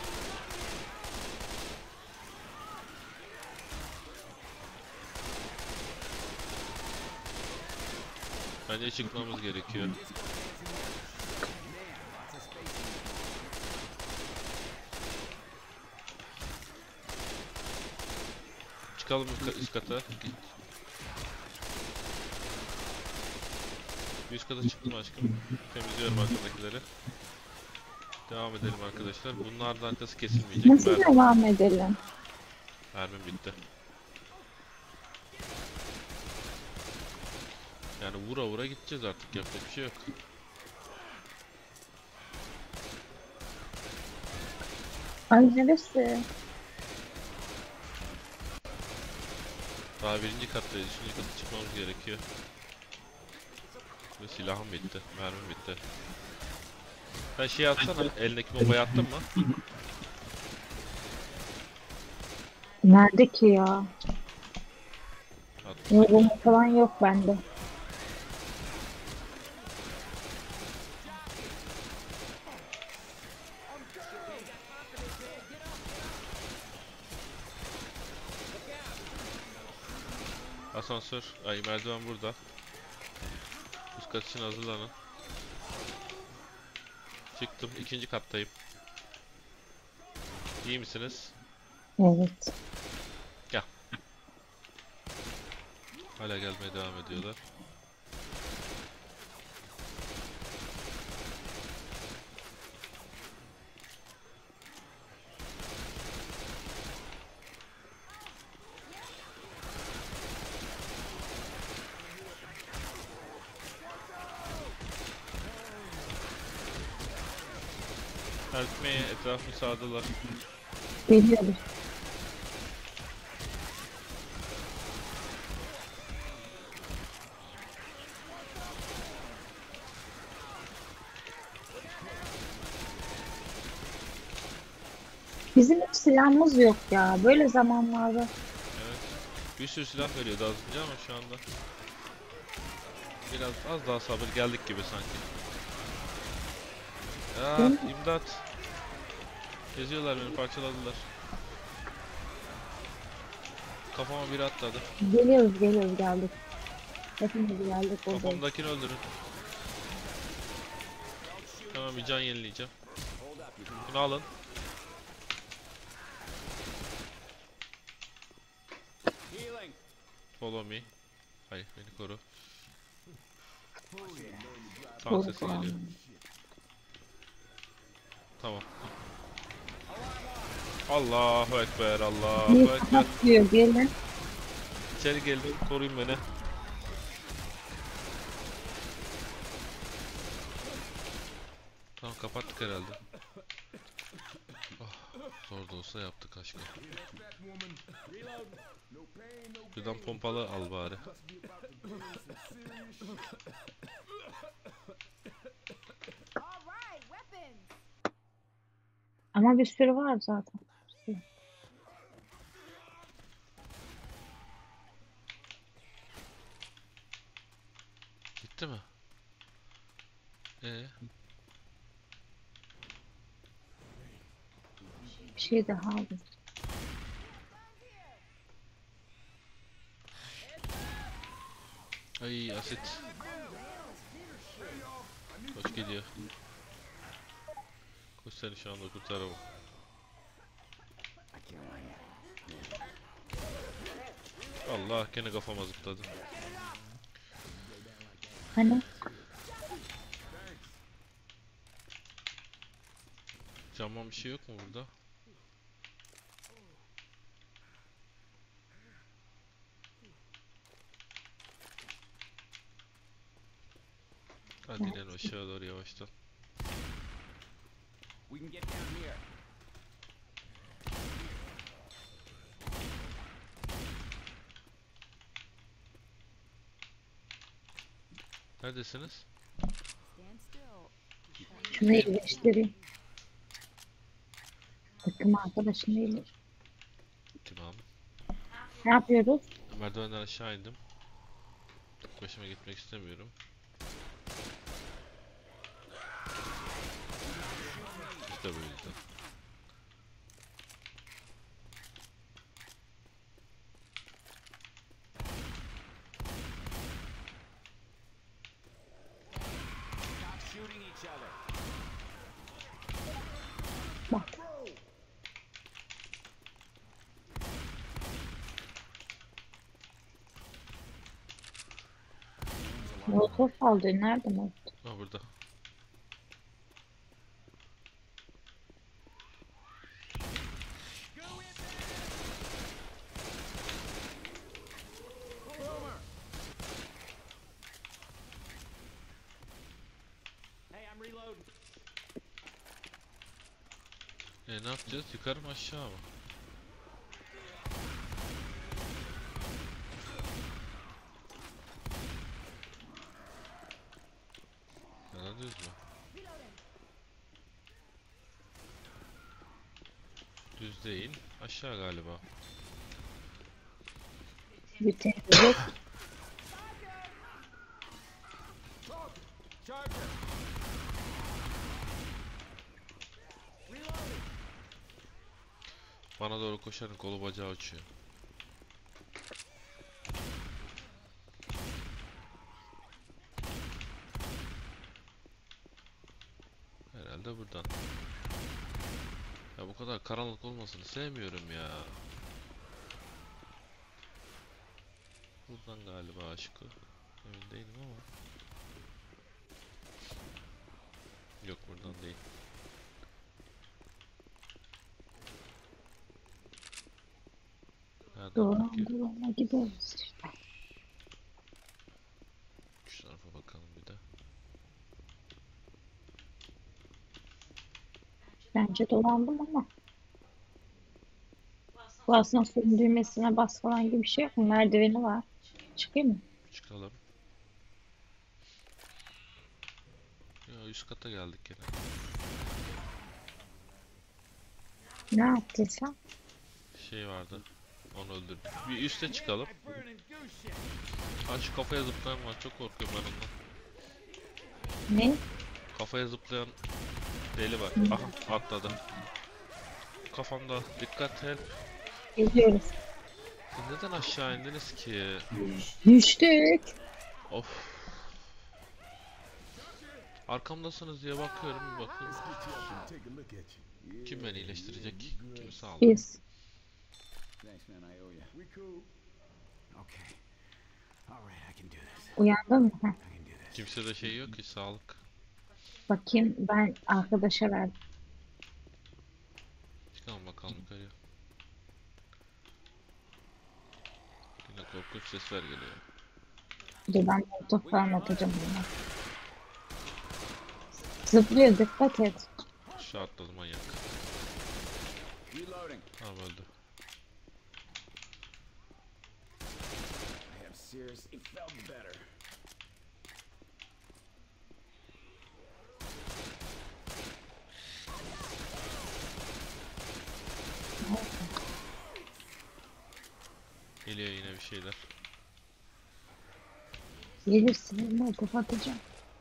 Bence çıkmamız gerekiyor. Çıkalım üst kata. Üst kata çıktım aşkım. Temizliyorum arkadakileri. Devam edelim arkadaşlar. Bunlar da arkası kesilmeyecek. Nasıl devam edelim? Mermim bitti. Yani vura vura gideceğiz artık, yapacak bir şey yok. Ay neresi? Daha 1. kattayız. 3. kata çıkmamız gerekiyor. Ve silahım bitti. Mermim bitti. Sen şey atsana. Elindeki bombayı attın mı? Nerede ki ya? At. Yorum falan yok bende. Asansör. Ay, merdiven burada. Üst kat için hazırlanın. Çıktım. 2. kattayım. İyi misiniz? Evet. Hala gelmeye devam ediyorlar. Eltmeye etrafını sardılar. Geliyoruz. Bizim hiç silahımız yok ya. Böyle zamanlarda. Evet. Bir sürü silah veriyordu az önce ama şu anda Biraz az daha sabır, geldik gibi sanki. Ya Değil mi? imdat. Geziyorlar beni, parçaladılar. Kafama biri atladı. Geliyoruz geldik. Hepimiz geldik buradayız. Kafamdakini öldürün. Hemen bir can yenileyeceğim. Bunu alın. Healing. Follow me. Hayır, beni koru. Tank Koru sesi falan. geliyor. Tamam. Allahu Ekber, Allahu Bir Ekber. kapat diyor gelin. İçeri geldim, koruyun beni. Tamam, kapattık herhalde. Oh, zor da olsa yaptık aşkım. Şuradan pompalı al bari. All right, weapons. Ama bir sürü var zaten. Gitti mi? Bir şey daha aldım. Ay asit. Koş gidiyor. Koş, seni şu anda kurtaramam. Allah, gene kafama zıpladı. Hani Camdan bir şey yok mu burada? Hadi inelim aşağı doğru yavaştan. We can get down here. Neredesiniz? Stand still. şunu iyileştireyim. Takım arkadaşım iyileş. Tamam. Ne yapıyoruz? Merdivenden aşağı indim. Tek başıma gitmek istemiyorum. İşte bu yüzden. Stop shooting each other. Bak. Molotof saldırı nerede molotof? Ha, burada. Hey, I'm reloading. Ne yapacağız? Yukarı mı aşağı mı? Ya da düz mü? Düz değil. Aşağı galiba. Bir temizlik. Charger. Bana doğru koşarın, kolu bacağı uçuyor. Herhalde buradan. Ya bu kadar karanlık olmasını sevmiyorum ya. Buradan galiba aşkı. Emin değilim ama. Yok, buradan değil. Nereden Doğru peki? duruma gidiyoruz işte. Şu tarafa bakalım bir de. Bence dolandım ama. Bu asansörün düğmesine bas falan gibi bir şey yok mu? Merdiveni var. Çıkayım mı? Çıkalım. Ya üst kata geldik gene. Ne yaptın sen? Şey vardı. Onu öldürdüm. Bir üste çıkalım. Ha şu kafaya zıplayan var. Çok korkuyorum ben ondan. Ne? Kafaya zıplayan deli var. Aha atladı. Kafamda. Dikkat et. Geliyoruz. Siz neden aşağı indiniz ki? Düştük. Of. Arkamdasınız diye bakıyorum bir bakıyorum. Take a look at you. Kim beni iyileştirecek? Kim sağ Biz. Thanks, man. I owe you. We cool. Okay. All right, I can do this. Uyandın mı? Heh. I can do this. Kimse de şey yok ki sağlık. Bakayım ben arkadaşa verdim. Çıkalım bakalım yukarıya. Yine korkunç sesler geliyor. Dur ben molotof falan atacağım buna. Zıplıyor dikkat et. Aşağı atladı manyak. Reloading. Tamam öldü. I have seriously felt better. Geliyor yine bir şeyler. Gelirsin molotof atacağım.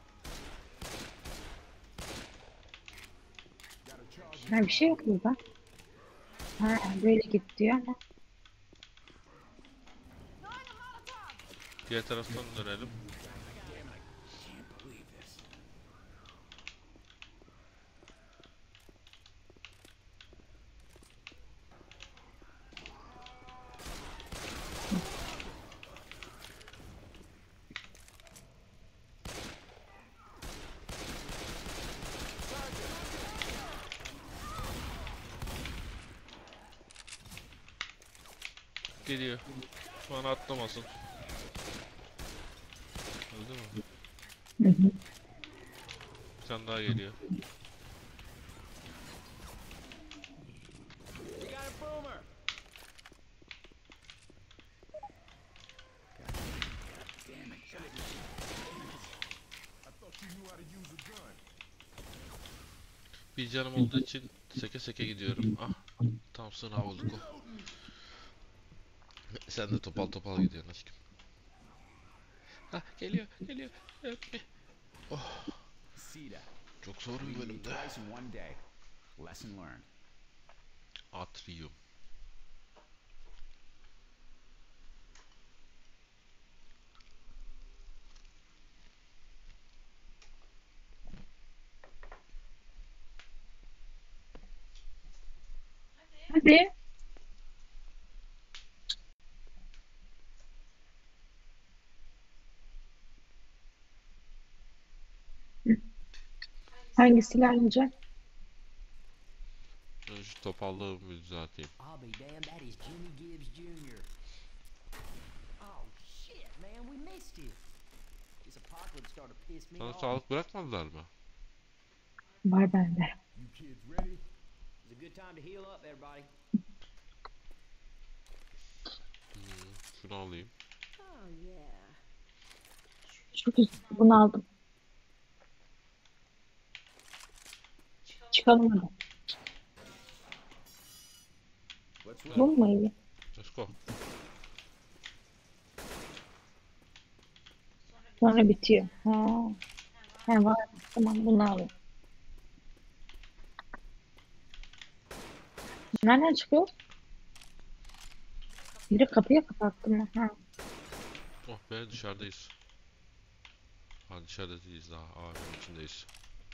Ha bir şey yok burada. Ha böyle git diyor ama. Diğer taraftan dönelim. Can't believe this. Geliyor. Bana atlamasın. Öldü mü? Hı hı. Bir tane daha geliyor. We got a boomer. Damn it. I thought you knew how to use a gun. Bir canım olduğu için seke seke gidiyorum. Ah. Tam sınav olduk o. Sen de topal topal gidiyorsun aşkım. Hah geliyor geliyor. Öpme. Oh. Sita. Çok zor bir Meeting me bölümdü. twice in one day. Lesson learned. Atrium. Hadi. Hangisiyle alacak? Şu topallığı bir düzelteyim. I'll be damned, that is Jimmy Gibbs Jr. Oh shit, man, we missed you. This apocalypse started to piss me Sana off. sağlık bırakmadılar mı? Var bende. You kids ready? It's a good time to heal up, everybody. Şunu alayım. Oh yeah. Çok güzel. Bunu aldım. Çıkalım hadi. Let's roll. Bu mu iyi? Let's go. Sonra bitiyor. Ha. Ha var. Tamam bunu alayım. Nereden çıkıyor? Biri kapıyı kapattı mı? Ha. Oh be dışarıdayız. Ha dışarıda değiliz daha. Ağacın içindeyiz.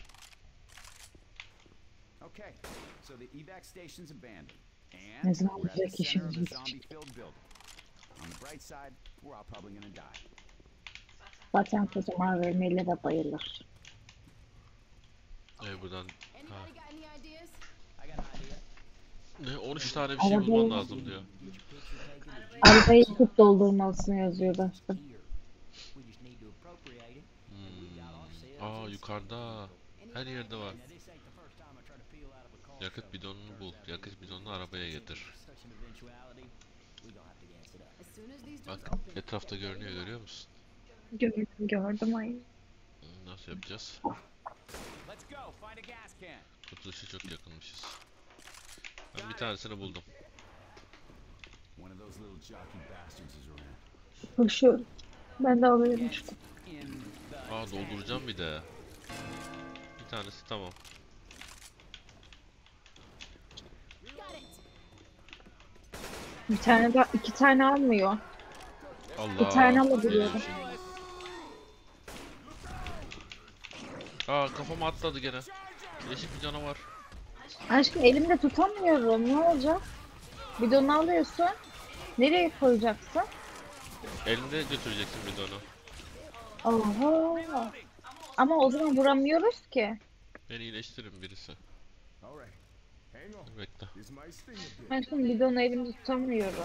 Okay, so the evac station's abandoned. Ne And zaman we're at bilecek the center of işimiz a bitecek. zombie-filled building. On the bright side, we're all probably gonna die. Zaten kızım AVM'lere bayılır. Buradan Anybody got any ideas? I got an idea. ne 13 tane bir şey bulman lazım diyor. Get your picture taken and Arabayı tut doldurmalısın yazıyor başka. here. We just need to appropriate it. We got ourselves Aa a yukarıda. Her yerde var. Now, this ain't the first time I try to peel out of a car Yakıt cover. bidonunu bul. Yakıt bidonunu arabaya getir. Such an eventuality, we gonna have to gas it up. As soon as these doors Bak open, etrafta görünüyor görüyor musun? Gördüm ay. Nasıl yapacağız? Let's go, find a gas can. Kurtuluşa çok yakınmışız. Ben bir tanesini buldum. One of those little jockey bastards is around. Koşuyorum. Ben de alıyorum işte. In the Aa, dolduracağım bir de. Bir tanesi tamam. Got it. Bir tane daha, iki tane almıyor. Allah. Bir tane geliyor alabiliyorum. bir şey. Aa, kafama atladı gene. Yeşil bir canavar. Aşkım elimde tutamıyorum. Ne olacak? Bidonu alıyorsun. Nereye koyacaksın? Elinde götüreceksin bidonu. Oho. Ama o zaman vuramıyoruz ki. Beni iyileştirin birisi. All right. Hang on. Bekle. This might sting a bit. Aşkım bidonu elimde tutamıyorum.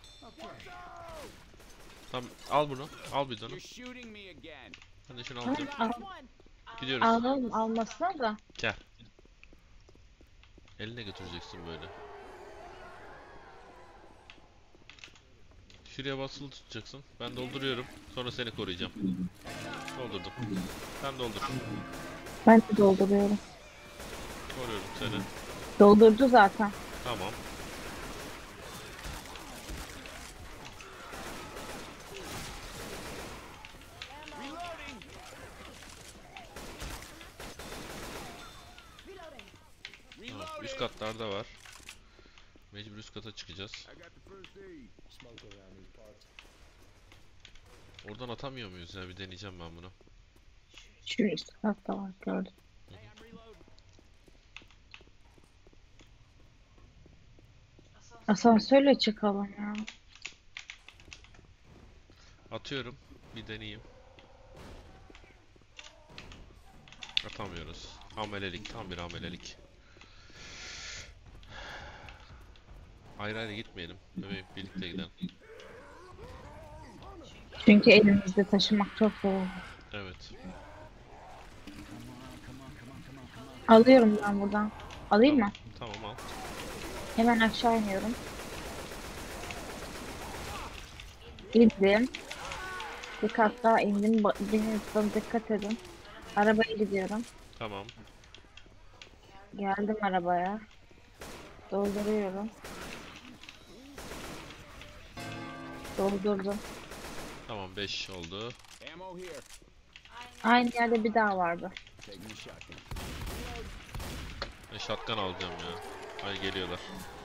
Tamam, al bunu. Al bidonu. You're shooting me again. Ben de şunu Al, alacağım. al, Gidiyoruz. alalım almasına da. Gel. Eline götüreceksin böyle. Şuraya basılı tutacaksın. Ben dolduruyorum. Sonra seni koruyacağım. Doldurdum. Sen doldur. Ben de dolduruyorum. Koruyorum seni. Doldurdu zaten. Tamam. Tamam, üst katlarda var. Mecbur üst kata çıkacağız. I got the first aid. Smoke around these parts. Oradan atamıyor muyuz ya? Bir deneyeceğim ben bunu. Şu üst katta var gördüm. Asansörle çıkalım ya. Atıyorum. Bir deneyeyim. Atamıyoruz. Amelelik. Tam bir amelelik. Ayrı ayrı gitmeyelim. Bebeğim, birlikte gidelim. Çünkü elimizde taşımak çok zor olur. Evet. Alıyorum ben buradan. Alayım mı? Tamam, al. Hemen aşağı iniyorum. İndim. Bir kat daha indim. Bana dikkat edin. Arabaya gidiyorum. Tamam. Geldim arabaya. Dolduruyorum. Doldurdum. Tamam, 5 oldu. Ammo here. Aynı yerde bir daha vardı. Taking a shotgun. Ben shotgun alacağım ya. Ay, geliyorlar.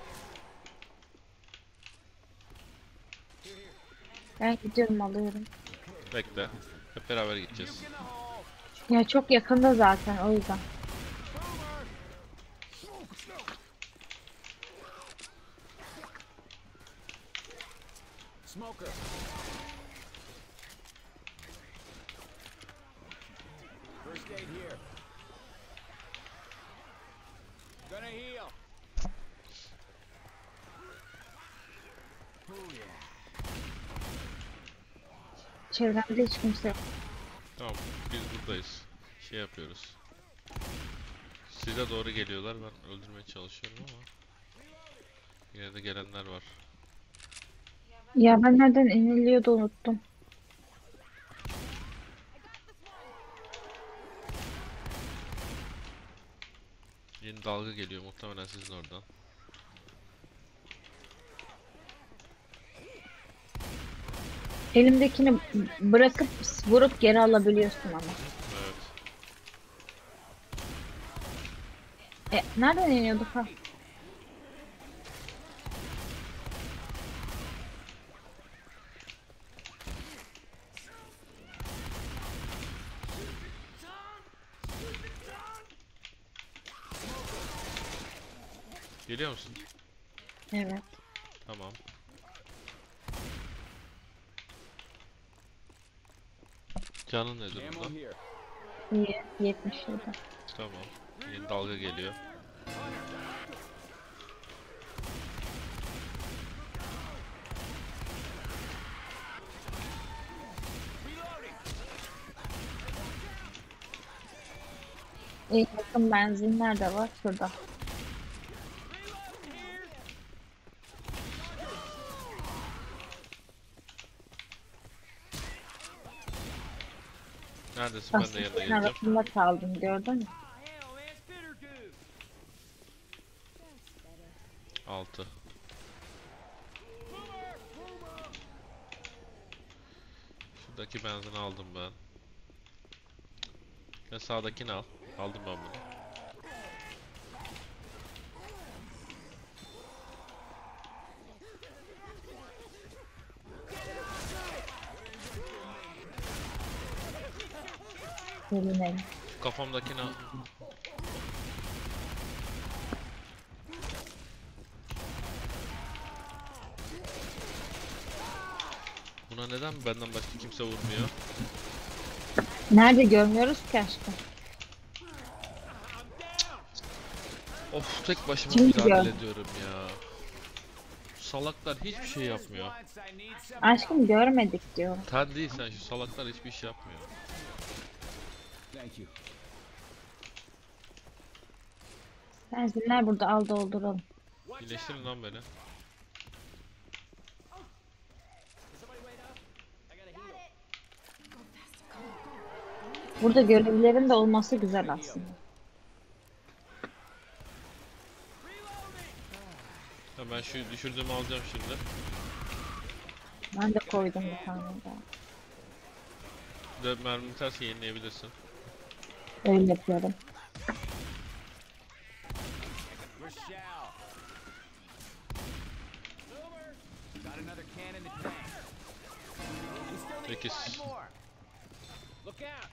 Ben gidiyorum alıyorum. Bekle. Hep beraber gideceğiz. Ya çok yakında zaten o yüzden. Smoker. First aid here. Gonna heal. Oh yeah. Çevremde hiç kimse yok. Tamam, biz buradayız. Şey yapıyoruz. Size doğru geliyorlar. Ben öldürmeye çalışıyorum ama yine de gelenler var. Ya ben nereden iniliyordu unuttum. Yeni dalga geliyor muhtemelen sizin oradan. Elimdekini bırakıp vurup geri alabiliyorsun ama. Evet. Nereden iniyorduk ha? Geliyor musun? Evet. Tamam. Canın ne Ammo durumda? here. İyi. 77. Tamam. Yeni dalga geliyor. İyi yakın benzinler de var şurada. Neredesin? Ben de Aslında yanına senin geleceğim. arasında kaldım gördün mü? 6. Şuradaki benzini aldım ben. Ve sağdakini al. Aldım ben bunu. Görünelim. Şu kafamdakini al. Buna neden benden başka kimse vurmuyor? Nerede görmüyoruz ki aşkım? Of, tek başıma Kim mücadele diyor? ediyorum ya. Salaklar hiçbir şey yapmıyor. Once I need some Aşkım görmedik diyor. Sen değil, sen şu salaklar hiçbir iş yapmıyor. Thank you. Benzinler burada, al dolduralım. İyileştirin lan beni. Burada görevlerin de olması güzel aslında. Ha, ben şu düşürdüğümü alacağım şimdi. Ben de koydum bir tane daha. Bir de mermi biterse yenileyebilirsin. Öyle yapıyorum. Rochelle. Got another can in the tank. We still need Peki. 5 more. Look out.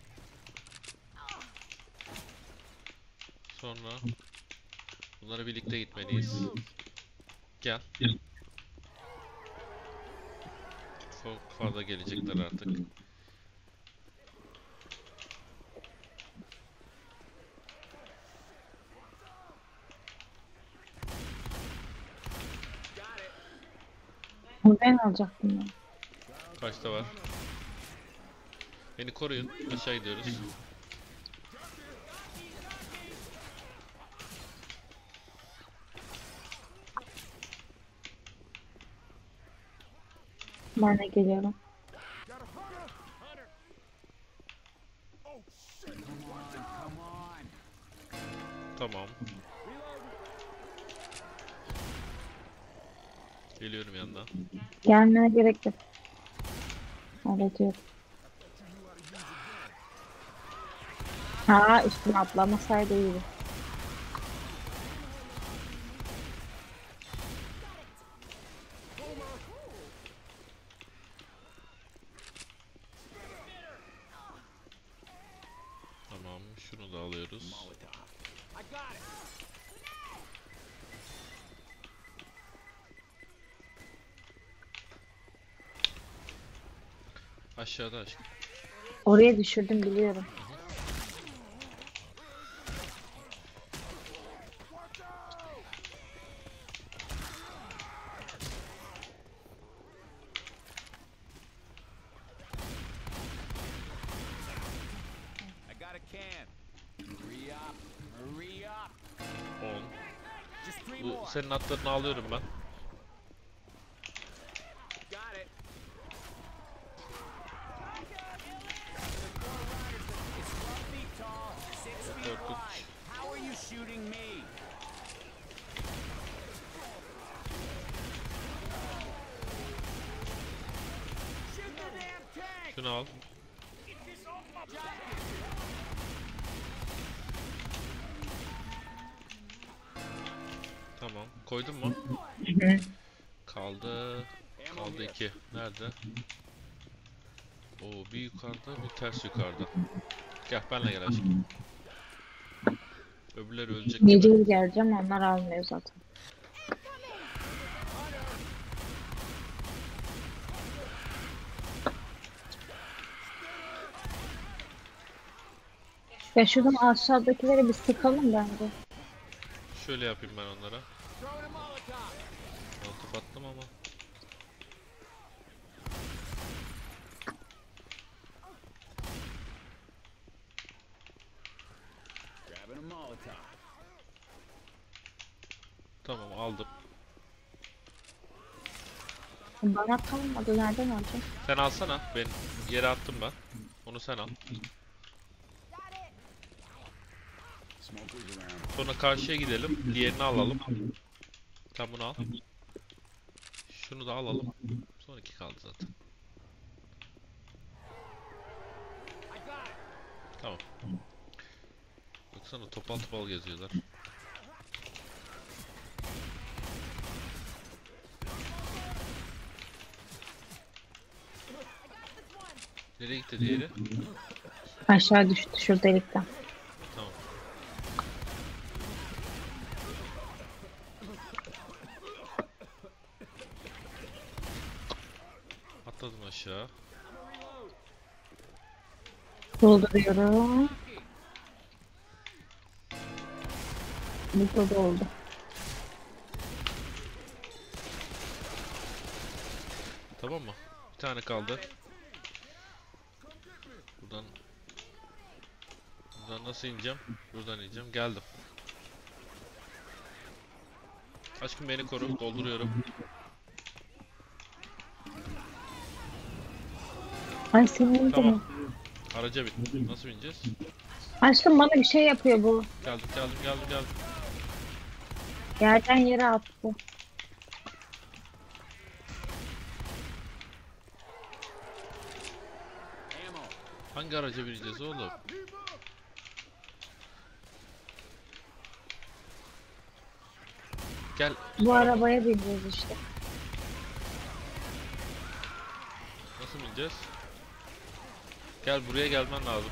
Sonra bunlara birlikte gitmeliyiz. Gel. Çok fazla gelecekler artık. Bunu ben alacaktım ben. Kaçta var? Beni koruyun. Aşağı gidiyoruz. Ben de geliyorum. Come on. Tamam. Geliyorum yanına. Gelmene gerek yok. Hallediyorum. Ha, üstüne atlamasaydı iyiydi. Tamam, şunu da alıyoruz. I got it. Aşağıda aşkım. Oraya düşürdüm biliyorum. I got a can. Hurry up. Hurry up. 10. Just 3 Bu more. senin atlarını alıyorum ben. Got it. It's 12 feet tall, 6 feet Korkunç. wide. How are you shooting me? Shoot the damn tank! Şunu al. Tamam. Koydun mu? Kaldı. Kaldı 2. Nerede? Oo, bir yukarıda, bir ters yukarıda. Gel benle gel aşkım. Öbürleri ölecek gibi. Mecbur geleceğim, onlar almıyor zaten. Ya şuradan aşağıdakileri bir sıkalım bence. Şöyle yapayım ben onlara. Throwing a Molotov! Molotof attım ama. Grabbing a Molotov. Tamam, aldım. Bana kalmadı, nereden alacağım? Sen alsana. Ben yere attım ben. Onu sen al. Smokers around. Sonra karşıya gidelim. Diğerini alalım. Sen bunu al. Şunu da alalım. Son 2 kaldı zaten. Tamam. Baksana topal topal geziyorlar. Nereye gitti diğeri? Aşağı düştü şu delikten. Tamam. Atladım aşağı. Dolduruyorum. Bu da oldu. Tamam mı? Bir tane kaldı. Buradan nasıl ineceğim? Buradan ineceğim. Geldim. Aşkım beni koru. Dolduruyorum. Ay senin de mi? Tamam. Araca bin. Nasıl bineceğiz? Aşkım bana bir şey yapıyor bu. Geldim. Yerden yere attı. Hangi araca bineceğiz oğlum? Gel. Bu arabaya bineceğiz işte. Nasıl bineceğiz? Gel buraya gelmen lazım.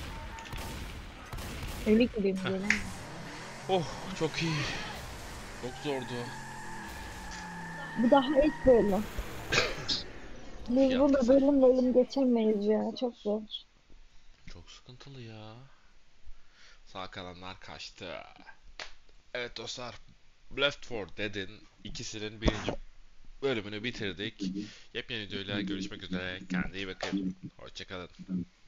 Öyle gibiyim gelemem. Oh çok iyi. Çok zordu. Bu daha ilk bölüm. Biz Ya. burada bölüm geçemeyiz ya. Çok zor. Çok sıkıntılı ya. Sağ kalanlar kaçtı. Evet dostlar. Left 4 Dead'in ikisinin birinci bölümünü bitirdik. Yepyeni videoyla görüşmek üzere. Kendine iyi bakın. Hoşçakalın.